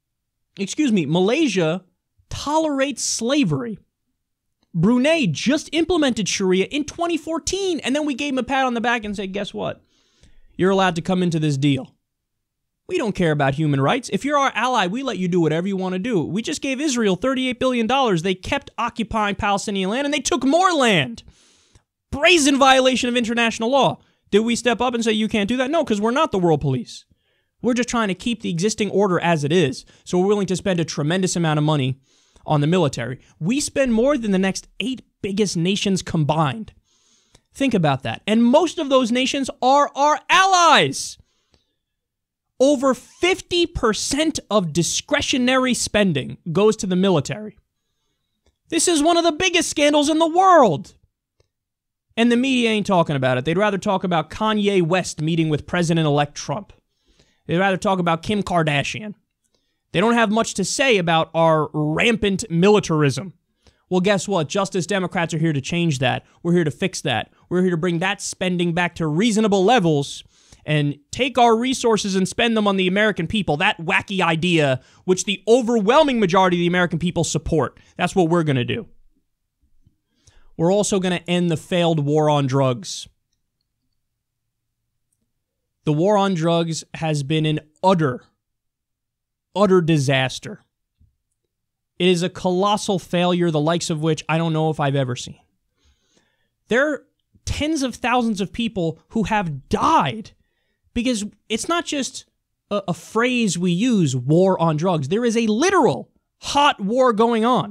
Malaysia tolerates slavery. Brunei just implemented Sharia in 2014, and then we gave them a pat on the back and said, guess what? You're allowed to come into this deal. We don't care about human rights. If you're our ally, we let you do whatever you want to do. We just gave Israel $38 billion. They kept occupying Palestinian land, and they took more land. Brazen violation of international law. Did we step up and say you can't do that? No, because we're not the world police. We're just trying to keep the existing order as it is. So we're willing to spend a tremendous amount of money on the military. We spend more than the next 8 biggest nations combined. Think about that. And most of those nations are our allies. Over 50% of discretionary spending goes to the military. This is one of the biggest scandals in the world. And the media ain't talking about it. They'd rather talk about Kanye West meeting with President-elect Trump. They'd rather talk about Kim Kardashian. They don't have much to say about our rampant militarism. Well, guess what? Justice Democrats are here to change that. We're here to fix that. We're here to bring that spending back to reasonable levels and take our resources and spend them on the American people. That wacky idea, which the overwhelming majority of the American people support. That's what we're going to do. We're also going to end the failed war on drugs. The war on drugs has been an utter disaster. It is a colossal failure, the likes of which I don't know if I've ever seen. There are tens of thousands of people who have died because it's not just a phrase we use, war on drugs. There is a literal hot war going on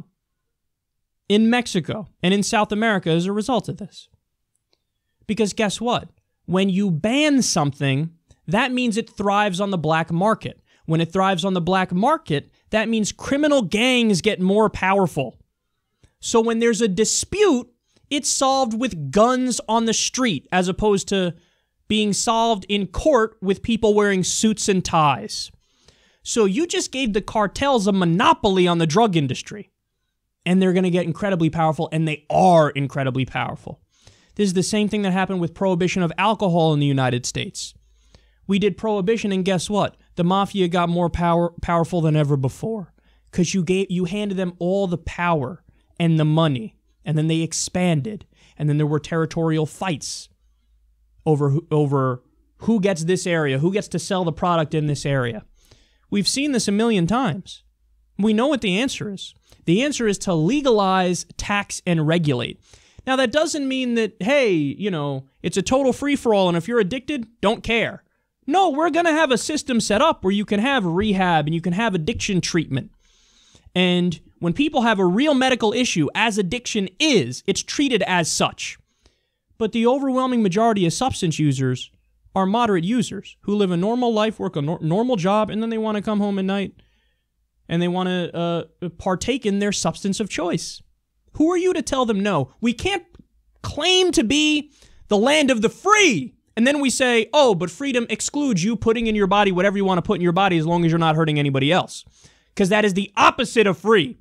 in Mexico and in South America as a result of this. Because guess what? When you ban something, that means it thrives on the black market. When it thrives on the black market, that means criminal gangs get more powerful. So when there's a dispute, it's solved with guns on the street as opposed to being solved in court with people wearing suits and ties. So you just gave the cartels a monopoly on the drug industry. And they're going to get incredibly powerful, and they are incredibly powerful. This is the same thing that happened with prohibition of alcohol in the United States. We did prohibition, and guess what? The mafia got more powerful than ever before because you handed them all the power and the money, and then they expanded, and then there were territorial fights over who gets this area, who gets to sell the product in this area. We've seen this a million times. We know what the answer is. The answer is to legalize, tax, and regulate. Now, that doesn't mean that, hey, it's a total free-for-all, and if you're addicted, don't care. No, we're going to have a system set up where you can have rehab and you can have addiction treatment. And when people have a real medical issue, as addiction is, it's treated as such. But the overwhelming majority of substance users are moderate users who live a normal life, work a normal job, and then they want to come home at night and they want to partake in their substance of choice. Who are you to tell them no? We can't claim to be the land of the free. And then we say, oh, but freedom excludes you putting in your body whatever you want to put in your body as long as you're not hurting anybody else. Because that is the opposite of free.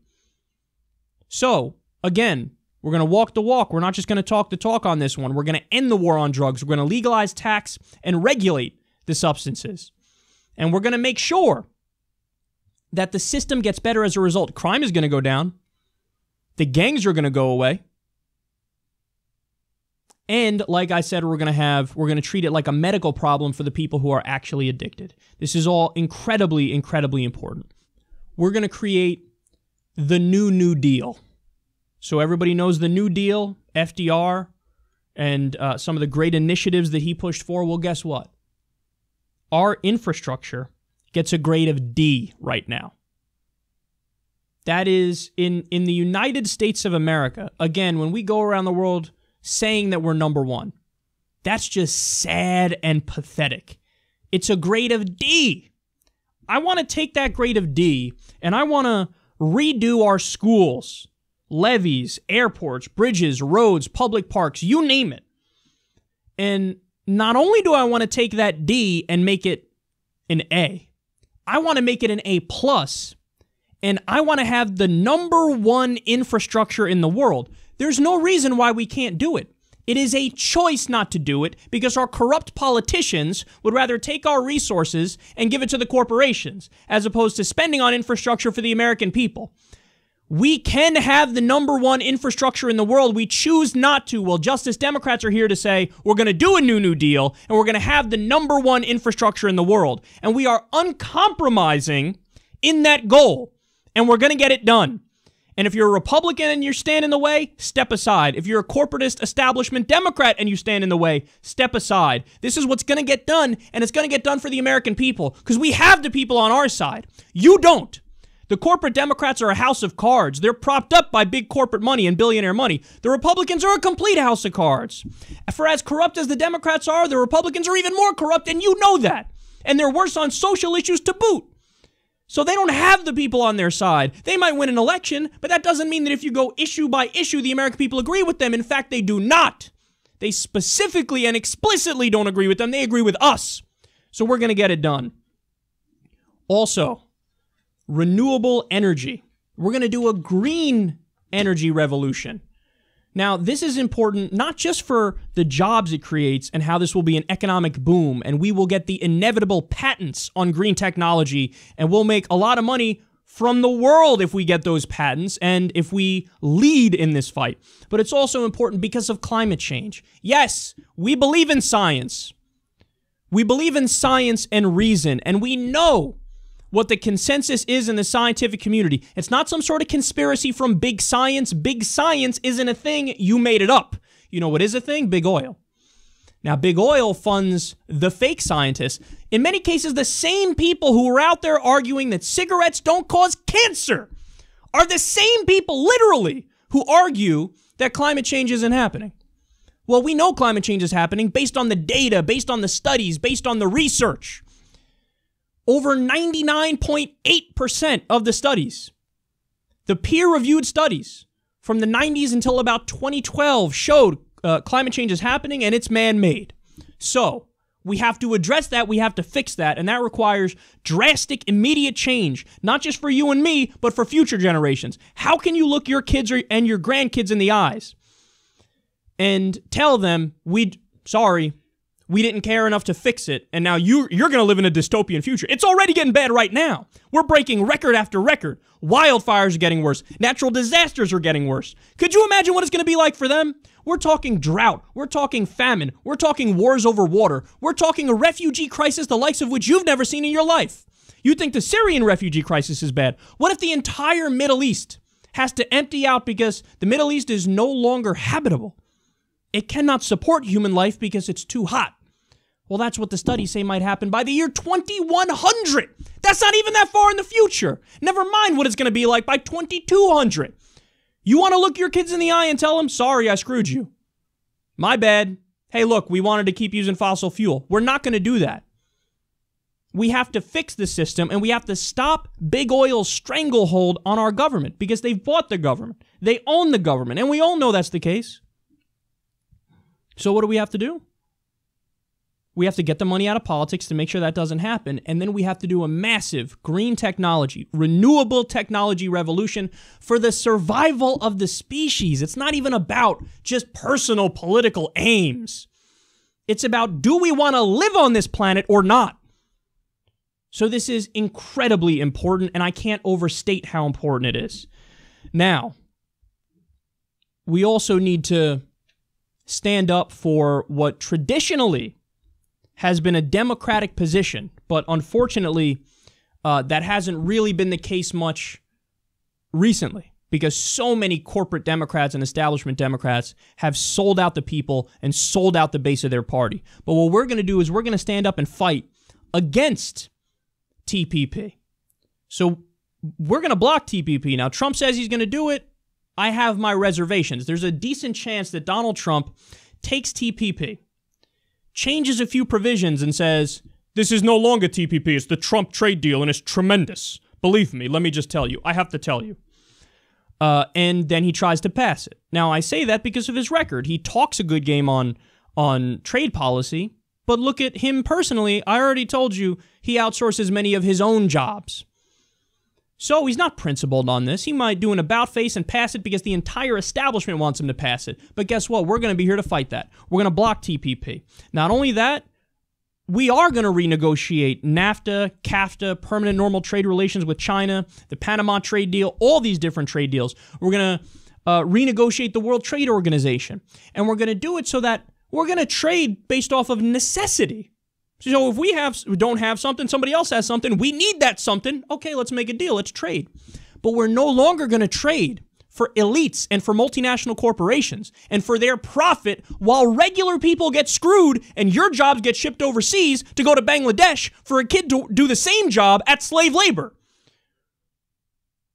So, again, we're going to walk the walk. We're not just going to talk the talk on this one. We're going to end the war on drugs. We're going to legalize, tax, and regulate the substances. And we're going to make sure that the system gets better as a result. Crime is going to go down. The gangs are going to go away. And like I said, we're going to treat it like a medical problem for the people who are actually addicted. This is all incredibly, incredibly important. We're going to create the New Deal. So everybody knows the New Deal, FDR, and some of the great initiatives that he pushed for. Well, guess what? Our infrastructure gets a grade of D right now. That is, in the United States of America, again, when we go around the world saying that we're number one, that's just sad and pathetic. It's a grade of D. I want to take that grade of D and I want to redo our schools, levees, airports, bridges, roads, public parks, you name it. And not only do I want to take that D and make it an A, I want to make it an A+, and I want to have the number one infrastructure in the world. There's no reason why we can't do it. It is a choice not to do it because our corrupt politicians would rather take our resources and give it to the corporations as opposed to spending on infrastructure for the American people. We can have the number one infrastructure in the world. We choose not to. Well, Justice Democrats are here to say we're going to do a New Deal and we're going to have the number one infrastructure in the world. And we are uncompromising in that goal. And we're going to get it done. And if you're a Republican and you stand in the way, step aside. If you're a corporatist establishment Democrat and you stand in the way, step aside. This is what's going to get done, and it's going to get done for the American people because we have the people on our side. You don't. The corporate Democrats are a house of cards. They're propped up by big corporate money and billionaire money. The Republicans are a complete house of cards. For as corrupt as the Democrats are, the Republicans are even more corrupt, and you know that. And they're worse on social issues to boot. So they don't have the people on their side. They might win an election, but that doesn't mean that if you go issue by issue, the American people agree with them. In fact, they do not. They specifically and explicitly don't agree with them. They agree with us. So we're going to get it done. Also, renewable energy. We're going to do a green energy revolution. Now, this is important not just for the jobs it creates and how this will be an economic boom, and we will get the inevitable patents on green technology, and we'll make a lot of money from the world if we get those patents and if we lead in this fight. But it's also important because of climate change. Yes, we believe in science. We believe in science and reason, and we know what the consensus is in the scientific community. It's not some sort of conspiracy from big science. Big science isn't a thing. You made it up. You know what is a thing? Big oil. Now, big oil funds the fake scientists. In many cases, the same people who are out there arguing that cigarettes don't cause cancer are the same people, literally, who argue that climate change isn't happening. Well, we know climate change is happening based on the data, based on the studies, based on the research. Over 99.8% of the studies, the peer-reviewed studies from the 90s until about 2012 showed climate change is happening and it's man-made. So we have to address that. We have to fix that. And that requires drastic, immediate change, not just for you and me, but for future generations. How can you look your kids and your grandkids in the eyes and tell them, sorry, we didn't care enough to fix it, and now you're going to live in a dystopian future. It's already getting bad right now. We're breaking record after record. Wildfires are getting worse. Natural disasters are getting worse. Could you imagine what it's going to be like for them? We're talking drought. We're talking famine. We're talking wars over water. We're talking a refugee crisis the likes of which you've never seen in your life. You think the Syrian refugee crisis is bad. What if the entire Middle East has to empty out because the Middle East is no longer habitable? It cannot support human life because it's too hot. Well, that's what the studies say might happen by the year 2100. That's not even that far in the future. Never mind what it's going to be like by 2200. You want to look your kids in the eye and tell them, sorry, I screwed you. My bad. Hey, look, we wanted to keep using fossil fuel. We're not going to do that. We have to fix the system, and we have to stop big oil's stranglehold on our government because they've bought the government. They own the government, and we all know that's the case. So what do we have to do? We have to get the money out of politics to make sure that doesn't happen, and then we have to do a massive green technology, renewable technology revolution for the survival of the species. It's not even about just personal political aims. It's about, do we want to live on this planet or not? So this is incredibly important, and I can't overstate how important it is. Now, we also need to stand up for what traditionally has been a Democratic position, but unfortunately, that hasn't really been the case much recently because so many corporate Democrats and establishment Democrats have sold out the people and sold out the base of their party. But what we're going to do is we're going to stand up and fight against TPP. So we're going to block TPP. Now, Trump says he's going to do it. I have my reservations. There's a decent chance that Donald Trump takes TPP, changes a few provisions and says, this is no longer TPP, it's the Trump trade deal and it's tremendous. Believe me, let me just tell you. I have to tell you. And then he tries to pass it. Now, I say that because of his record. He talks a good game on trade policy, but look at him personally. I already told you he outsources many of his own jobs. So he's not principled on this. He might do an about-face and pass it because the entire establishment wants him to pass it. But guess what? We're going to be here to fight that. We're going to block TPP. Not only that, we are going to renegotiate NAFTA, CAFTA, permanent normal trade relations with China, the Panama trade deal, all these different trade deals. We're going to renegotiate the World Trade Organization. And we're going to do it so that we're going to trade based off of necessity. So if we don't have something, somebody else has something, we need that something, okay, let's make a deal, let's trade. But we're no longer going to trade for elites and for multinational corporations and for their profit while regular people get screwed and your jobs get shipped overseas to go to Bangladesh for a kid to do the same job at slave labor.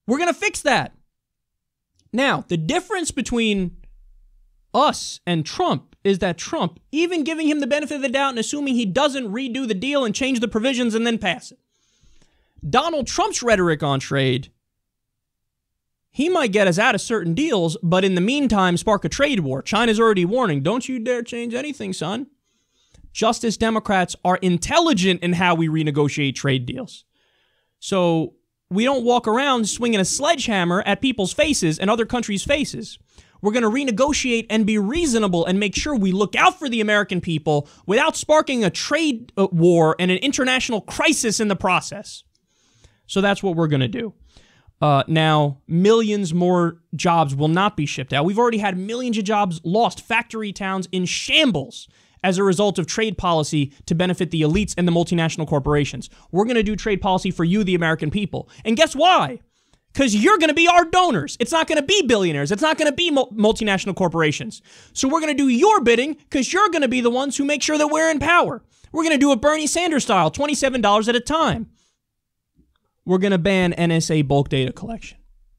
We're going to fix that. Now, the difference between us and Trump is that Trump, even giving him the benefit of the doubt and assuming he doesn't redo the deal and change the provisions and then pass it, Donald Trump's rhetoric on trade, he might get us out of certain deals, but in the meantime spark a trade war. China's already warning, don't you dare change anything, son. Justice Democrats are intelligent in how we renegotiate trade deals. So we don't walk around swinging a sledgehammer at people's faces and other countries' faces. We're going to renegotiate and be reasonable and make sure we look out for the American people without sparking a trade war and an international crisis in the process. So that's what we're going to do. Now, millions more jobs will not be shipped out. We've already had millions of jobs lost, factory towns in shambles as a result of trade policy to benefit the elites and the multinational corporations. We're going to do trade policy for you, the American people. And guess why? Because you're going to be our donors. It's not going to be billionaires. It's not going to be multinational corporations. So we're going to do your bidding because you're going to be the ones who make sure that we're in power. We're going to do it Bernie Sanders style, $27 at a time. We're going to ban NSA bulk data collection.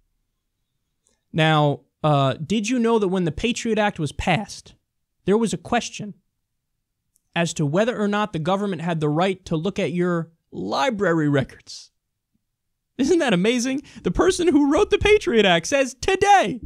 Now, did you know that when the Patriot Act was passed, there was a question as to whether or not the government had the right to look at your library records? Isn't that amazing? The person who wrote the Patriot Act says today.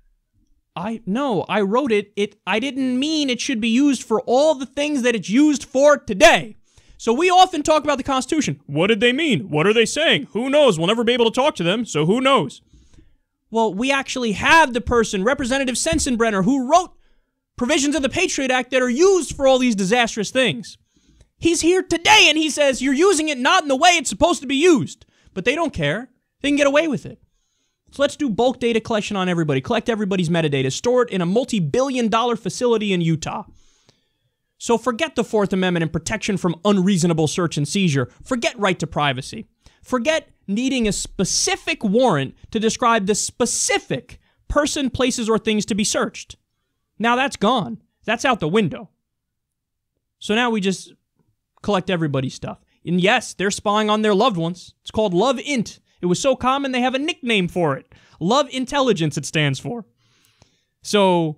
I wrote it. I didn't mean it should be used for all the things that it's used for today. So we often talk about the Constitution. What did they mean? What are they saying? Who knows? We'll never be able to talk to them, so who knows? Well, we actually have the person, Representative Sensenbrenner, who wrote provisions of the Patriot Act that are used for all these disastrous things. He's here today and he says you're using it not in the way it's supposed to be used. But they don't care. They can get away with it. So let's do bulk data collection on everybody. Collect everybody's metadata. Store it in a multi-billion-dollar facility in Utah. So forget the Fourth Amendment and protection from unreasonable search and seizure. Forget right to privacy. Forget needing a specific warrant to describe the specific person, places, or things to be searched. Now that's gone. That's out the window. So now we just collect everybody's stuff. And yes, they're spying on their loved ones. It's called Love Int. It was so common they have a nickname for it. Love Intelligence, it stands for. So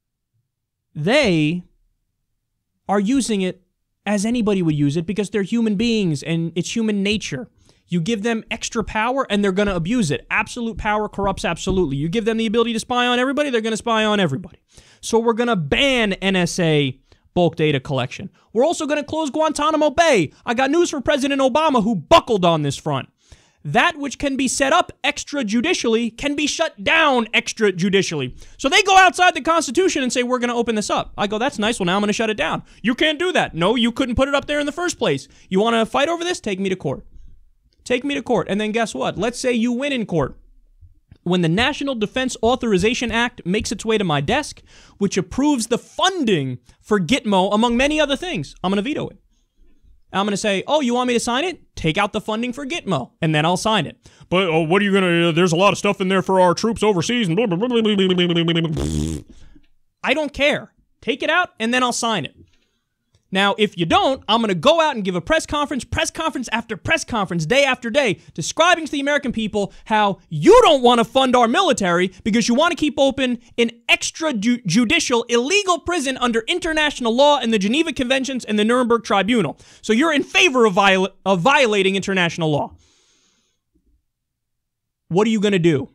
they are using it as anybody would use it because they're human beings and it's human nature. You give them extra power and they're going to abuse it. Absolute power corrupts absolutely. You give them the ability to spy on everybody, they're going to spy on everybody. So we're going to ban NSA bulk data collection. We're also going to close Guantanamo Bay. I got news for President Obama, who buckled on this front. That which can be set up extrajudicially can be shut down extrajudicially. So they go outside the Constitution and say, we're going to open this up. I go, that's nice. Well, now I'm going to shut it down. You can't do that. No, you couldn't put it up there in the first place. You want to fight over this? Take me to court. Take me to court. And then guess what? Let's say you win in court. When the National Defense Authorization Act makes its way to my desk, which approves the funding for Gitmo, among many other things, I'm going to veto it. I'm going to say, oh, you want me to sign it? Take out the funding for Gitmo, and then I'll sign it. But what are you going to do? There's a lot of stuff in there for our troops overseas. And blah, blah, blah, blah, blah, blah, blah, blah. I don't care. Take it out, and then I'll sign it. Now, if you don't, I'm going to go out and give a press conference after press conference, day after day, describing to the American people how you don't want to fund our military because you want to keep open an extrajudicial illegal prison under international law and the Geneva Conventions and the Nuremberg Tribunal. So you're in favor of violating international law. What are you going to do?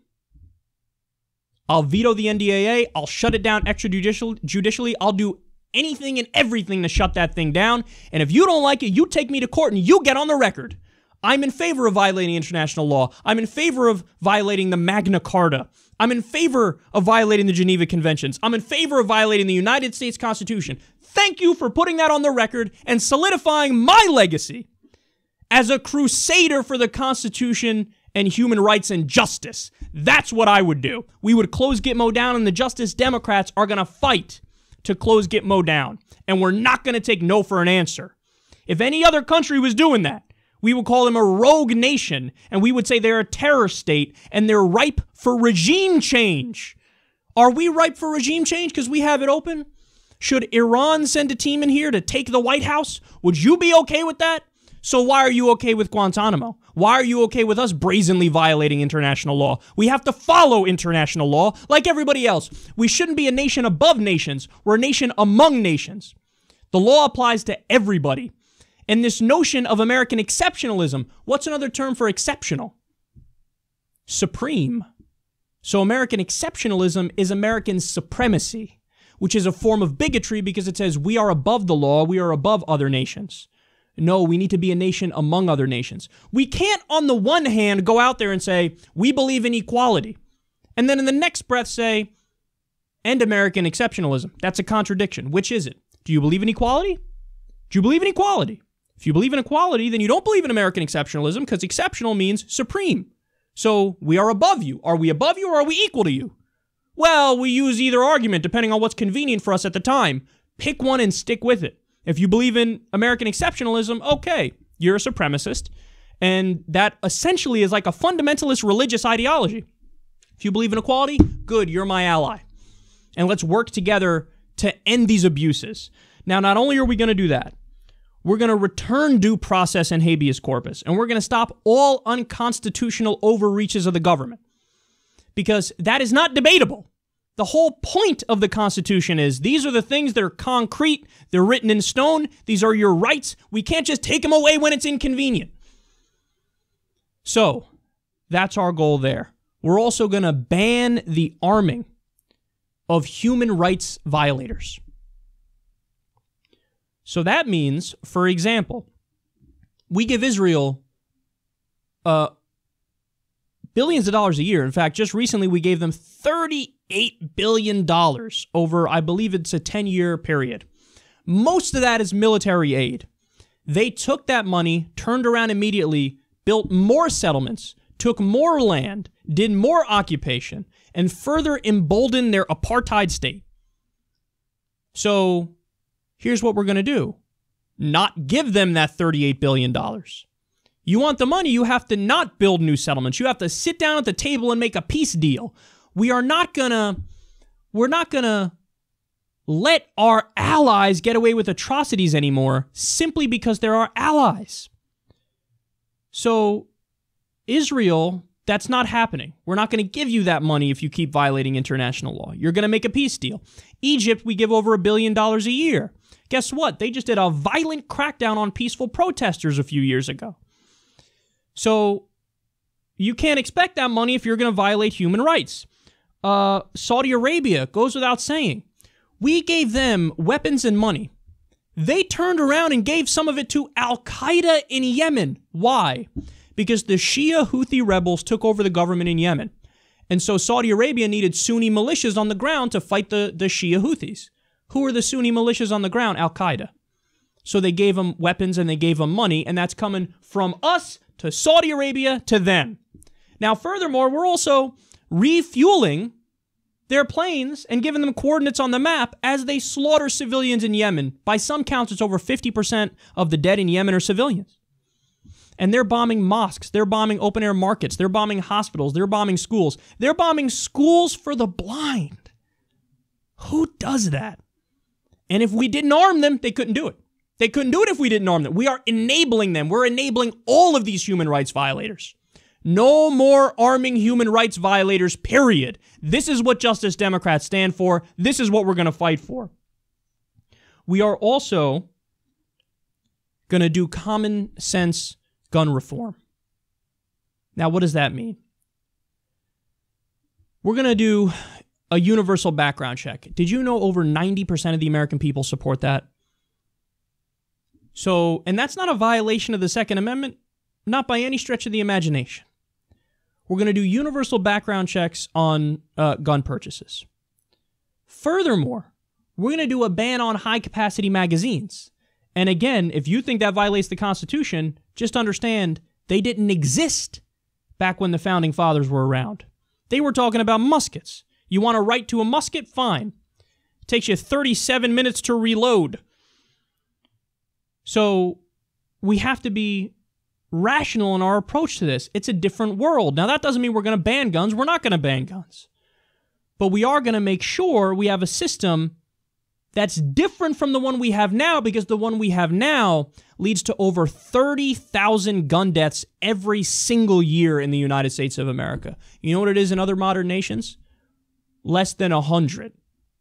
I'll veto the NDAA. I'll shut it down extrajudicially. I'll do anything and everything to shut that thing down. And if you don't like it, you take me to court and you get on the record. I'm in favor of violating international law. I'm in favor of violating the Magna Carta. I'm in favor of violating the Geneva Conventions. I'm in favor of violating the United States Constitution. Thank you for putting that on the record and solidifying my legacy as a crusader for the Constitution and human rights and justice. That's what I would do. We would close Gitmo down, and the Justice Democrats are going to fight to close Gitmo down. And we're not going to take no for an answer. If any other country was doing that, we would call them a rogue nation, and we would say they're a terror state, and they're ripe for regime change. Are we ripe for regime change because we have it open? Should Iran send a team in here to take the White House? Would you be okay with that? So why are you okay with Guantanamo? Why are you okay with us brazenly violating international law? We have to follow international law like everybody else. We shouldn't be a nation above nations. We're a nation among nations. The law applies to everybody. And this notion of American exceptionalism, what's another term for exceptional? Supreme. So American exceptionalism is American supremacy, which is a form of bigotry because it says we are above the law, we are above other nations. No, we need to be a nation among other nations. We can't, on the one hand, go out there and say, we believe in equality, and then in the next breath say, and American exceptionalism. That's a contradiction. Which is it? Do you believe in equality? Do you believe in equality? If you believe in equality, then you don't believe in American exceptionalism because exceptional means supreme. So we are above you. Are we above you or are we equal to you? Well, we use either argument depending on what's convenient for us at the time. Pick one and stick with it. If you believe in American exceptionalism, okay, you're a supremacist. And that essentially is like a fundamentalist religious ideology. If you believe in equality, good, you're my ally. And let's work together to end these abuses. Now, not only are we going to do that, we're going to return due process and habeas corpus. And we're going to stop all unconstitutional overreaches of the government. Because that is not debatable. The whole point of the Constitution is these are the things that are concrete, they're written in stone, these are your rights. We can't just take them away when it's inconvenient. So, that's our goal there. We're also going to ban the arming of human rights violators. So that means, for example, we give Israel billions of dollars a year. In fact, just recently we gave them $38 billion over, I believe it's a 10-year period. Most of that is military aid. They took that money, turned around immediately, built more settlements, took more land, did more occupation, and further emboldened their apartheid state. So here's what we're going to do. Not give them that $38 billion. You want the money, you have to not build new settlements. You have to sit down at the table and make a peace deal. We're not gonna let our allies get away with atrocities anymore simply because they're our allies. So, Israel, that's not happening. We're not going to give you that money if you keep violating international law. You're going to make a peace deal. Egypt, we give over $1 billion a year. Guess what? They just did a violent crackdown on peaceful protesters a few years ago. So, you can't expect that money if you're going to violate human rights. Saudi Arabia, goes without saying. We gave them weapons and money. They turned around and gave some of it to Al-Qaeda in Yemen. Why? Because the Shia Houthi rebels took over the government in Yemen. And so Saudi Arabia needed Sunni militias on the ground to fight the Shia Houthis. Who are the Sunni militias on the ground? Al-Qaeda. So they gave them weapons and they gave them money, and that's coming from us to Saudi Arabia to them. Now, furthermore, we're also refueling their planes and giving them coordinates on the map as they slaughter civilians in Yemen. By some counts, it's over 50% of the dead in Yemen are civilians. And they're bombing mosques, they're bombing open-air markets, they're bombing hospitals, they're bombing schools. They're bombing schools for the blind. Who does that? And if we didn't arm them, they couldn't do it. They couldn't do it if we didn't arm them. We are enabling them. We're enabling all of these human rights violators. No more arming human rights violators, period. This is what Justice Democrats stand for. This is what we're going to fight for. We are also going to do common sense gun reform. Now, what does that mean? We're going to do a universal background check. Did you know over 90% of the American people support that? So, and that's not a violation of the Second Amendment, not by any stretch of the imagination. We're going to do universal background checks on gun purchases. Furthermore, we're going to do a ban on high-capacity magazines. And again, if you think that violates the Constitution, just understand they didn't exist back when the Founding Fathers were around. They were talking about muskets. You want a right to a musket? Fine. It takes you 37 minutes to reload. So we have to be rational in our approach to this. It's a different world. Now, that doesn't mean we're going to ban guns. We're not going to ban guns. But we are going to make sure we have a system That's different from the one we have now, because the one we have now leads to over 30,000 gun deaths every single year in the United States of America. You know what it is in other modern nations? Less than 100.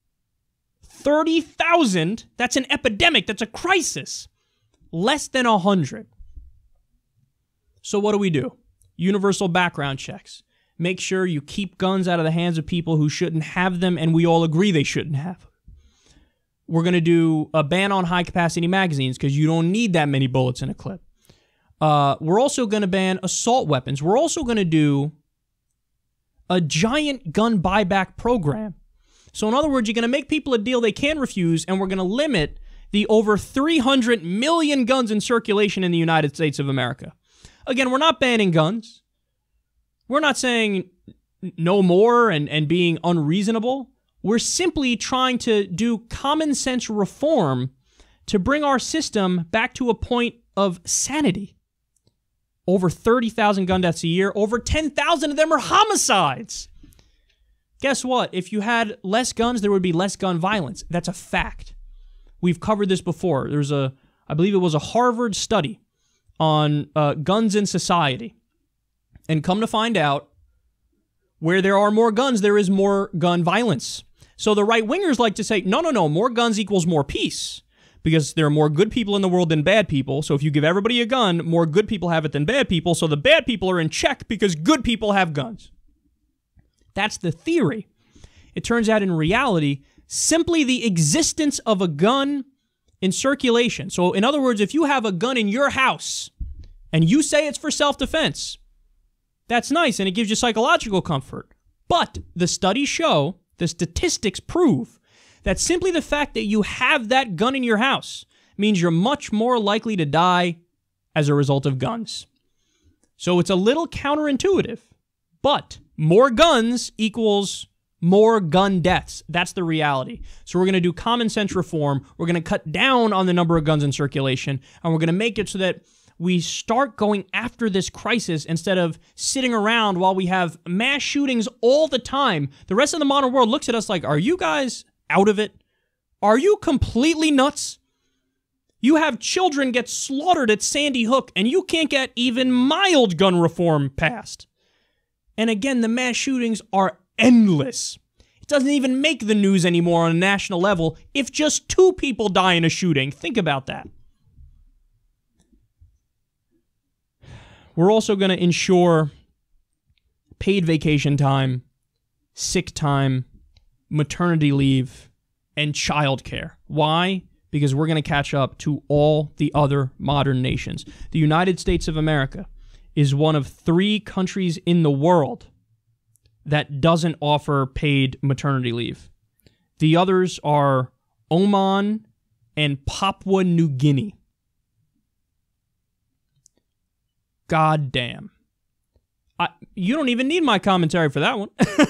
30,000, that's an epidemic, that's a crisis. Less than 100. So what do? Universal background checks. Make sure you keep guns out of the hands of people who shouldn't have them, and we all agree they shouldn't have. We're going to do a ban on high-capacity magazines because you don't need that many bullets in a clip. We're also going to ban assault weapons. We're also going to do a giant gun buyback program. So in other words, you're going to make people a deal they can't refuse, and we're going to limit the over 300 million guns in circulation in the United States of America. Again, we're not banning guns. We're not saying no more and being unreasonable. We're simply trying to do common sense reform to bring our system back to a point of sanity. Over 30,000 gun deaths a year, over 10,000 of them are homicides. Guess what? If you had less guns, there would be less gun violence. That's a fact. We've covered this before. There's I believe it was a Harvard study on guns in society. And come to find out, where there are more guns, there is more gun violence. So the right-wingers like to say, no, more guns equals more peace, because there are more good people in the world than bad people. So if you give everybody a gun, more good people have it than bad people, so the bad people are in check because good people have guns. That's the theory. It turns out in reality, simply the existence of a gun in circulation. So in other words, if you have a gun in your house and you say it's for self-defense, that's nice and it gives you psychological comfort. But the studies show, the statistics prove, that simply the fact that you have that gun in your house means you're much more likely to die as a result of guns. So it's a little counterintuitive, but more guns equals more gun deaths. That's the reality. So we're going to do common sense reform. We're going to cut down on the number of guns in circulation, and we're going to make it so that we start going after this crisis instead of sitting around while we have mass shootings all the time. The rest of the modern world looks at us like, are you guys out of it? Are you completely nuts? You have children get slaughtered at Sandy Hook, and you can't get even mild gun reform passed. And again, the mass shootings are endless. It doesn't even make the news anymore on a national level if just 2 people die in a shooting. Think about that. We're also going to ensure paid vacation time, sick time, maternity leave, and childcare. Why? Because we're going to catch up to all the other modern nations. The United States of America is one of 3 countries in the world that doesn't offer paid maternity leave. The others are Oman and Papua New Guinea. God damn. You don't even need my commentary for that one.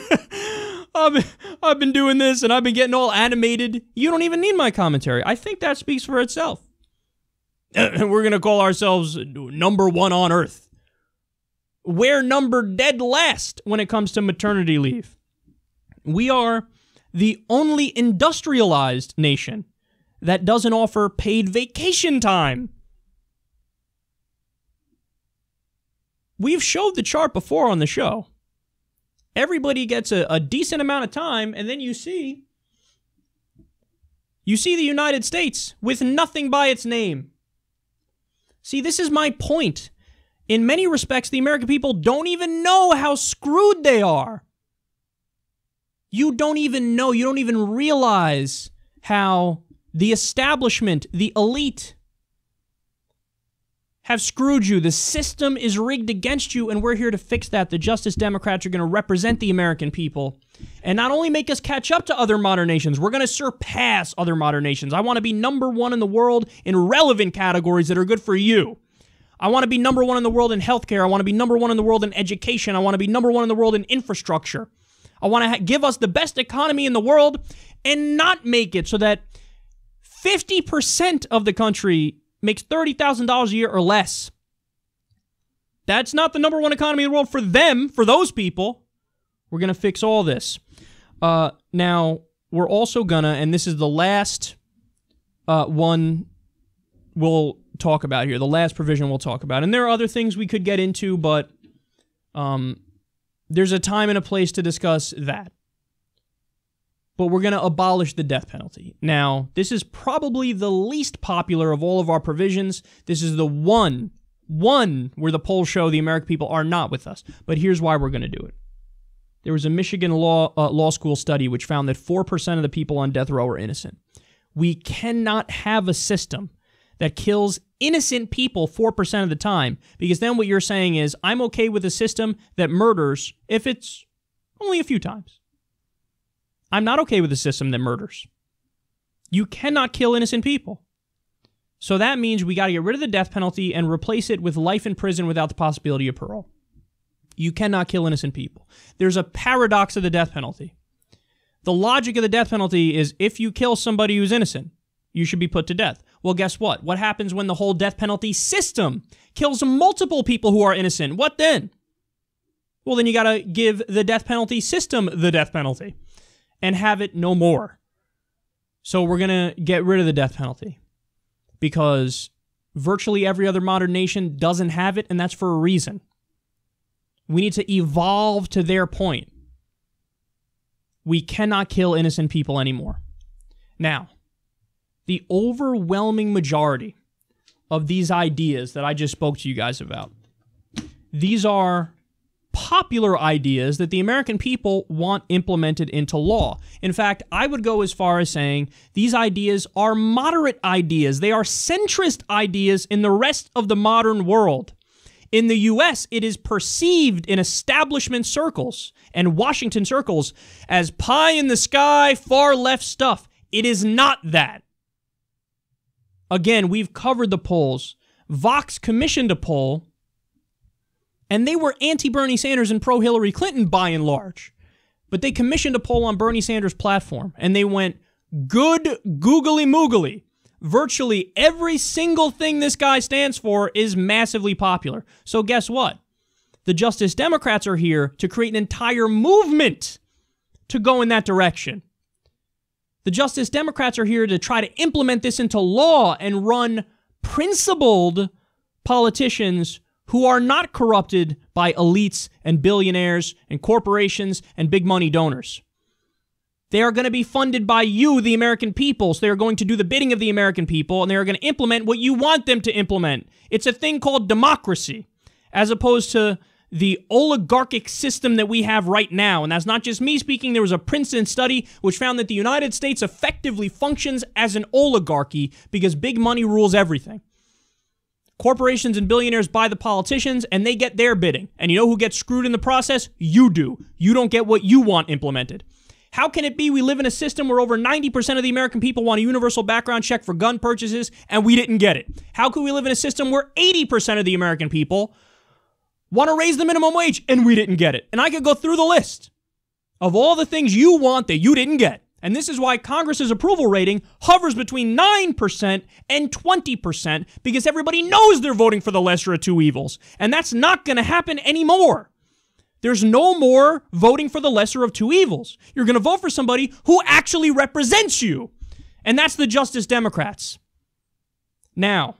I've been doing this and I've been getting all animated. You don't even need my commentary. I think that speaks for itself. We're going to call ourselves number 1 on Earth. We're numbered dead last when it comes to maternity leave. We are the only industrialized nation that doesn't offer paid vacation time. We've showed the chart before on the show. Everybody gets a decent amount of time, and then you see the United States with nothing by its name. See, this is my point. In many respects, the American people don't even know how screwed they are. You don't even know, you don't even realize how the establishment, the elite, have screwed you. The system is rigged against you, and we're here to fix that. The Justice Democrats are going to represent the American people and not only make us catch up to other modern nations, we're going to surpass other modern nations. I want to be number 1 in the world in relevant categories that are good for you. I want to be number 1 in the world in healthcare. I want to be number 1 in the world in education. I want to be number 1 in the world in infrastructure. I want to give us the best economy in the world and not make it so that 50% of the country makes $30,000 a year or less. That's not the number 1 economy in the world for them, for those people. We're going to fix all this. Now, we're also gonna, and this is the last one we'll talk about here, the last provision we'll talk about. And there are other things we could get into, but there's a time and a place to discuss that. But we're going to abolish the death penalty. Now, this is probably the least popular of all of our provisions. This is the one where the polls show the American people are not with us. But here's why we're going to do it. There was a Michigan law school study which found that 4% of the people on death row are innocent. We cannot have a system that kills innocent people 4% of the time, because then what you're saying is, I'm okay with a system that murders if it's only a few times. I'm not okay with a system that murders. You cannot kill innocent people. So that means we got to get rid of the death penalty and replace it with life in prison without the possibility of parole. You cannot kill innocent people. There's a paradox of the death penalty. The logic of the death penalty is if you kill somebody who's innocent, you should be put to death. Well, guess what? What happens when the whole death penalty system kills multiple people who are innocent? What then? Well, then you got to give the death penalty system the death penalty and have it no more. So we're going to get rid of the death penalty because virtually every other modern nation doesn't have it, and that's for a reason. We need to evolve to their point. We cannot kill innocent people anymore. Now, the overwhelming majority of these ideas that I just spoke to you guys about, these are popular ideas that the American people want implemented into law. In fact, I would go as far as saying these ideas are moderate ideas. They are centrist ideas in the rest of the modern world. In the U.S., it is perceived in establishment circles and Washington circles as pie-in-the-sky, far-left stuff. It is not that. Again, we've covered the polls. Vox commissioned a poll, and they were anti-Bernie Sanders and pro-Hillary Clinton by and large. But they commissioned a poll on Bernie Sanders' platform, and they went, good googly-moogly. Virtually every single thing this guy stands for is massively popular. So guess what? The Justice Democrats are here to create an entire movement to go in that direction. The Justice Democrats are here to try to implement this into law and run principled politicians who are not corrupted by elites and billionaires and corporations and big money donors. They are going to be funded by you, the American people, so they are going to do the bidding of the American people, and they are going to implement what you want them to implement. It's a thing called democracy, as opposed to the oligarchic system that we have right now. And that's not just me speaking. There was a Princeton study which found that the United States effectively functions as an oligarchy because big money rules everything. Corporations and billionaires buy the politicians, and they get their bidding. And you know who gets screwed in the process? You do. You don't get what you want implemented. How can it be we live in a system where over 90% of the American people want a universal background check for gun purchases, and we didn't get it? How can we live in a system where 80% of the American people want to raise the minimum wage, and we didn't get it? And I could go through the list of all the things you want that you didn't get. And this is why Congress's approval rating hovers between 9% and 20%, because everybody knows they're voting for the lesser of two evils. And that's not going to happen anymore. There's no more voting for the lesser of two evils. You're going to vote for somebody who actually represents you. And that's the Justice Democrats. Now,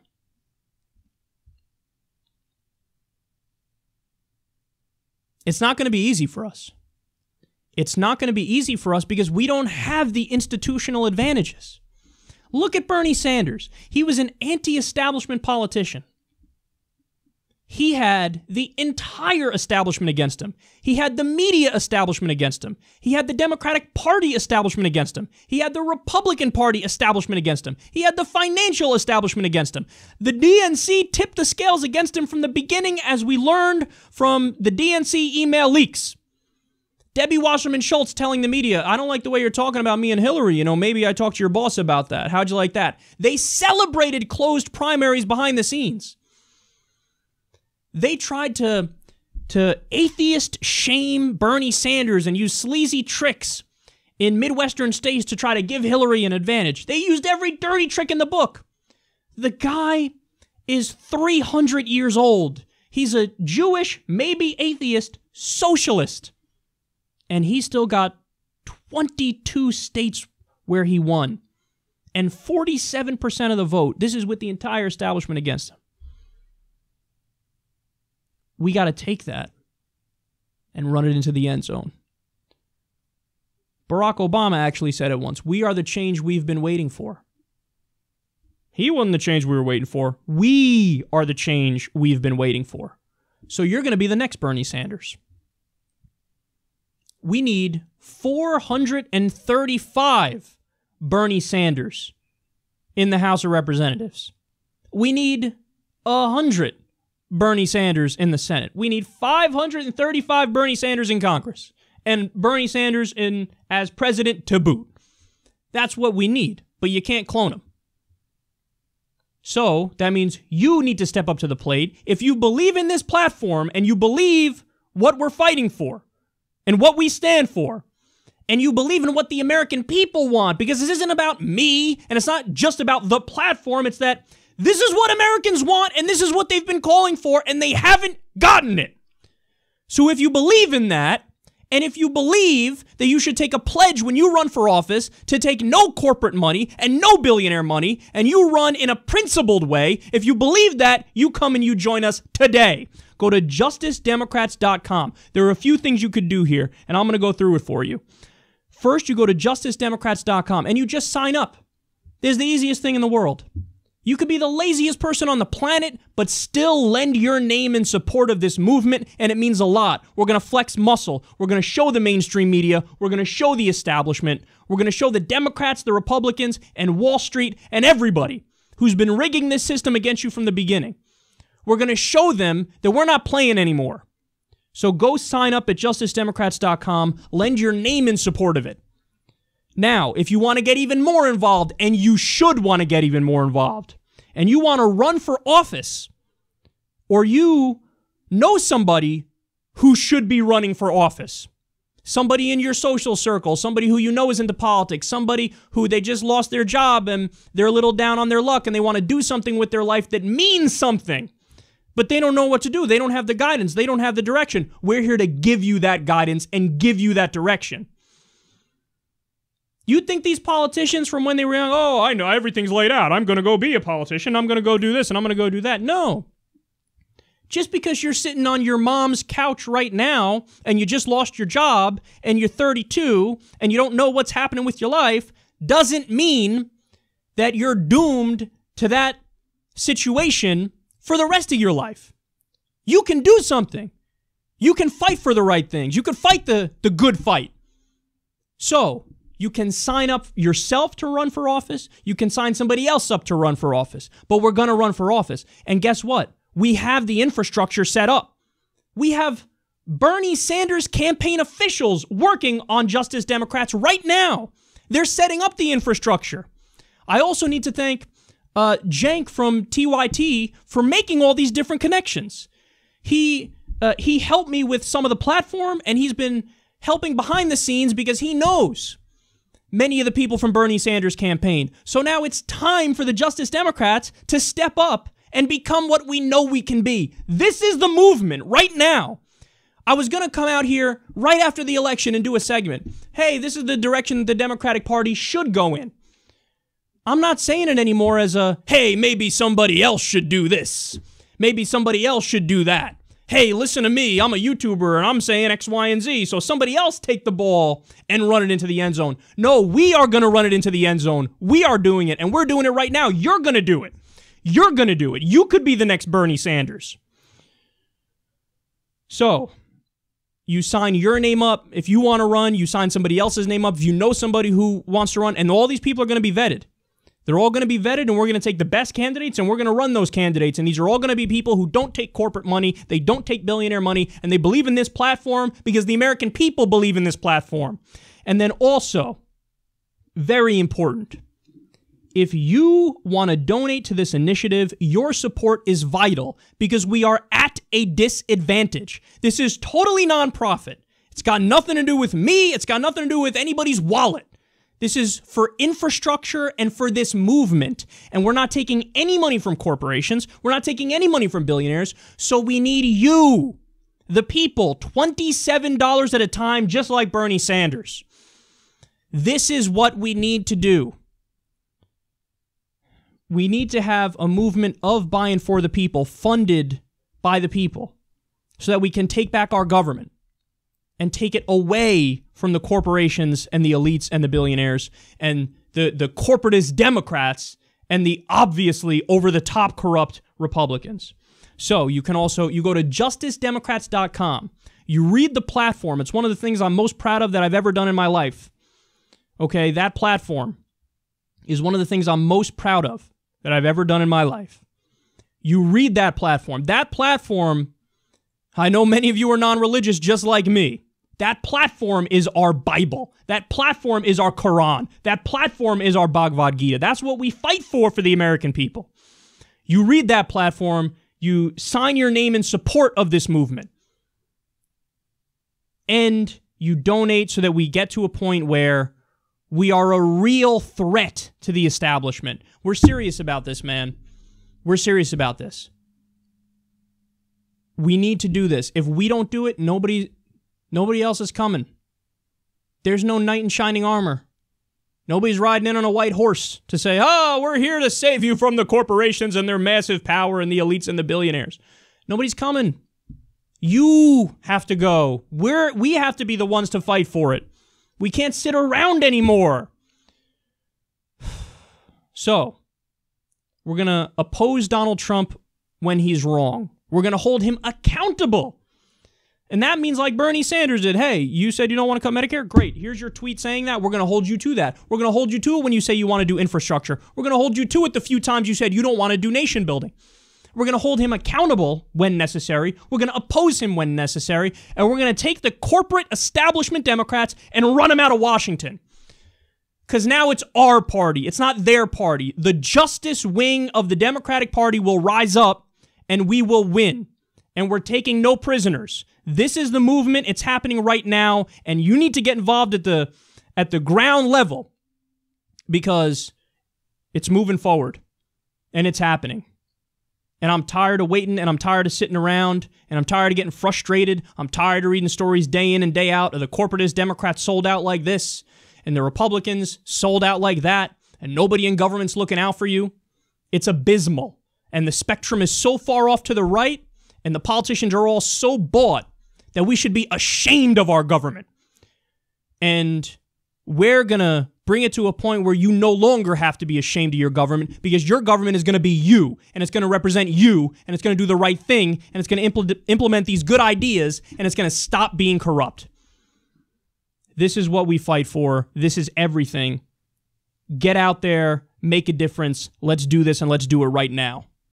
it's not going to be easy for us. It's not going to be easy for us because we don't have the institutional advantages. Look at Bernie Sanders. He was an anti-establishment politician. He had the entire establishment against him. He had the media establishment against him. He had the Democratic Party establishment against him. He had the Republican Party establishment against him. He had the financial establishment against him. The DNC tipped the scales against him from the beginning, as we learned from the DNC email leaks. Debbie Wasserman Schultz telling the media, I don't like the way you're talking about me and Hillary. You know, maybe I talked to your boss about that. How'd you like that? They celebrated closed primaries behind the scenes. They tried to atheist shame Bernie Sanders and use sleazy tricks in Midwestern states to try to give Hillary an advantage. They used every dirty trick in the book. The guy is 300 years old. He's a Jewish, maybe atheist, socialist. And he still got 22 states where he won, and 47% of the vote. This is with the entire establishment against him. We got to take that and run it into the end zone. Barack Obama actually said it once. We are the change we've been waiting for. He wasn't the change we were waiting for. We are the change we've been waiting for. So you're going to be the next Bernie Sanders. We need 435 Bernie Sanders in the House of Representatives. We need 100 Bernie Sanders in the Senate. We need 535 Bernie Sanders in Congress. And Bernie Sanders as president to boot. That's what we need, but you can't clone him. So that means you need to step up to the plate. If you believe in this platform and you believe what we're fighting for and what we stand for, and you believe in what the American people want, because this isn't about me and it's not just about the platform, it's that this is what Americans want and this is what they've been calling for and they haven't gotten it. So if you believe in that, and if you believe that you should take a pledge when you run for office to take no corporate money and no billionaire money, and you run in a principled way, if you believe that, you come and you join us today. Go to justicedemocrats.com. There are a few things you could do here, and I'm going to go through it for you. First, you go to justicedemocrats.com, and you just sign up. This is the easiest thing in the world. You could be the laziest person on the planet, but still lend your name in support of this movement, and it means a lot. We're going to flex muscle. We're going to show the mainstream media. We're going to show the establishment. We're going to show the Democrats, the Republicans, and Wall Street, and everybody who's been rigging this system against you from the beginning. We're going to show them that we're not playing anymore. So go sign up at justicedemocrats.com. Lend your name in support of it. Now, if you want to get even more involved, and you should want to get even more involved, and you want to run for office, or you know somebody who should be running for office, somebody in your social circle, somebody who you know is into politics, somebody who they just lost their job and they're a little down on their luck and they want to do something with their life that means something, but they don't know what to do. They don't have the guidance. They don't have the direction. We're here to give you that guidance and give you that direction. You think these politicians from when they were young, oh, I know, everything's laid out. I'm going to go be a politician. I'm going to go do this and I'm going to go do that. No. Just because you're sitting on your mom's couch right now and you just lost your job and you're 32 and you don't know what's happening with your life doesn't mean that you're doomed to that situation for the rest of your life. You can do something. You can fight for the right things. You can fight the good fight. So, you can sign up yourself to run for office. You can sign somebody else up to run for office. But we're going to run for office. And guess what? We have the infrastructure set up. We have Bernie Sanders campaign officials working on Justice Democrats right now. They're setting up the infrastructure. I also need to thank Cenk from TYT for making all these different connections. He helped me with some of the platform, and he's been helping behind the scenes because he knows many of the people from Bernie Sanders' campaign. So now it's time for the Justice Democrats to step up and become what we know we can be. This is the movement right now. I was going to come out here right after the election and do a segment. Hey, this is the direction the Democratic Party should go in. I'm not saying it anymore as a, hey, maybe somebody else should do this. Maybe somebody else should do that. Hey, listen to me, I'm a YouTuber and I'm saying X, Y, and Z, so somebody else take the ball and run it into the end zone. No, we are going to run it into the end zone. We are doing it, and we're doing it right now. You're going to do it. You're going to do it. You could be the next Bernie Sanders. So, you sign your name up. If you want to run, you sign somebody else's name up. If you know somebody who wants to run, and all these people are going to be vetted. They're all going to be vetted, and we're going to take the best candidates, and we're going to run those candidates. And these are all going to be people who don't take corporate money, they don't take billionaire money, and they believe in this platform because the American people believe in this platform. And then also, very important, if you want to donate to this initiative, your support is vital because we are at a disadvantage. This is totally nonprofit. It's got nothing to do with me. It's got nothing to do with anybody's wallet. This is for infrastructure and for this movement. And we're not taking any money from corporations. We're not taking any money from billionaires. So we need you, the people, $27 at a time, just like Bernie Sanders. This is what we need to do. We need to have a movement of by and for the people, funded by the people, so that we can take back our government and take it away from the corporations and the elites and the billionaires and the corporatist Democrats and the obviously over-the-top corrupt Republicans. So you can also, you go to justicedemocrats.com. You read the platform. It's one of the things I'm most proud of that I've ever done in my life. Okay, that platform is one of the things I'm most proud of that I've ever done in my life. You read that platform. That platform, I know many of you are non-religious just like me. That platform is our Bible. That platform is our Quran. That platform is our Bhagavad Gita. That's what we fight for the American people. You read that platform, you sign your name in support of this movement, and you donate so that we get to a point where we are a real threat to the establishment. We're serious about this, man. We're serious about this. We need to do this. If we don't do it, nobody else is coming. There's no knight in shining armor. Nobody's riding in on a white horse to say, oh, we're here to save you from the corporations and their massive power and the elites and the billionaires. Nobody's coming. You have to go. We have to be the ones to fight for it. We can't sit around anymore. So, we're going to oppose Donald Trump when he's wrong. We're going to hold him accountable. And that means like Bernie Sanders did. Hey, you said you don't want to cut Medicare? Great. Here's your tweet saying that. We're going to hold you to that. We're going to hold you to it when you say you want to do infrastructure. We're going to hold you to it the few times you said you don't want to do nation building. We're going to hold him accountable when necessary. We're going to oppose him when necessary. And we're going to take the corporate establishment Democrats and run them out of Washington. Because now it's our party. It's not their party. The justice wing of the Democratic Party will rise up and we will win. And we're taking no prisoners. This is the movement. It's happening right now. And you need to get involved at the ground level because it's moving forward and it's happening. And I'm tired of waiting, and I'm tired of sitting around, and I'm tired of getting frustrated. I'm tired of reading stories day in and day out of the corporatist Democrats sold out like this, and the Republicans sold out like that, and nobody in government's looking out for you. It's abysmal. And the spectrum is so far off to the right, and the politicians are all so bought that we should be ashamed of our government. And we're going to bring it to a point where you no longer have to be ashamed of your government because your government is going to be you, and it's going to represent you, and it's going to do the right thing, and it's going to implement these good ideas, and it's going to stop being corrupt. This is what we fight for. This is everything. Get out there, make a difference. Let's do this, and let's do it right now.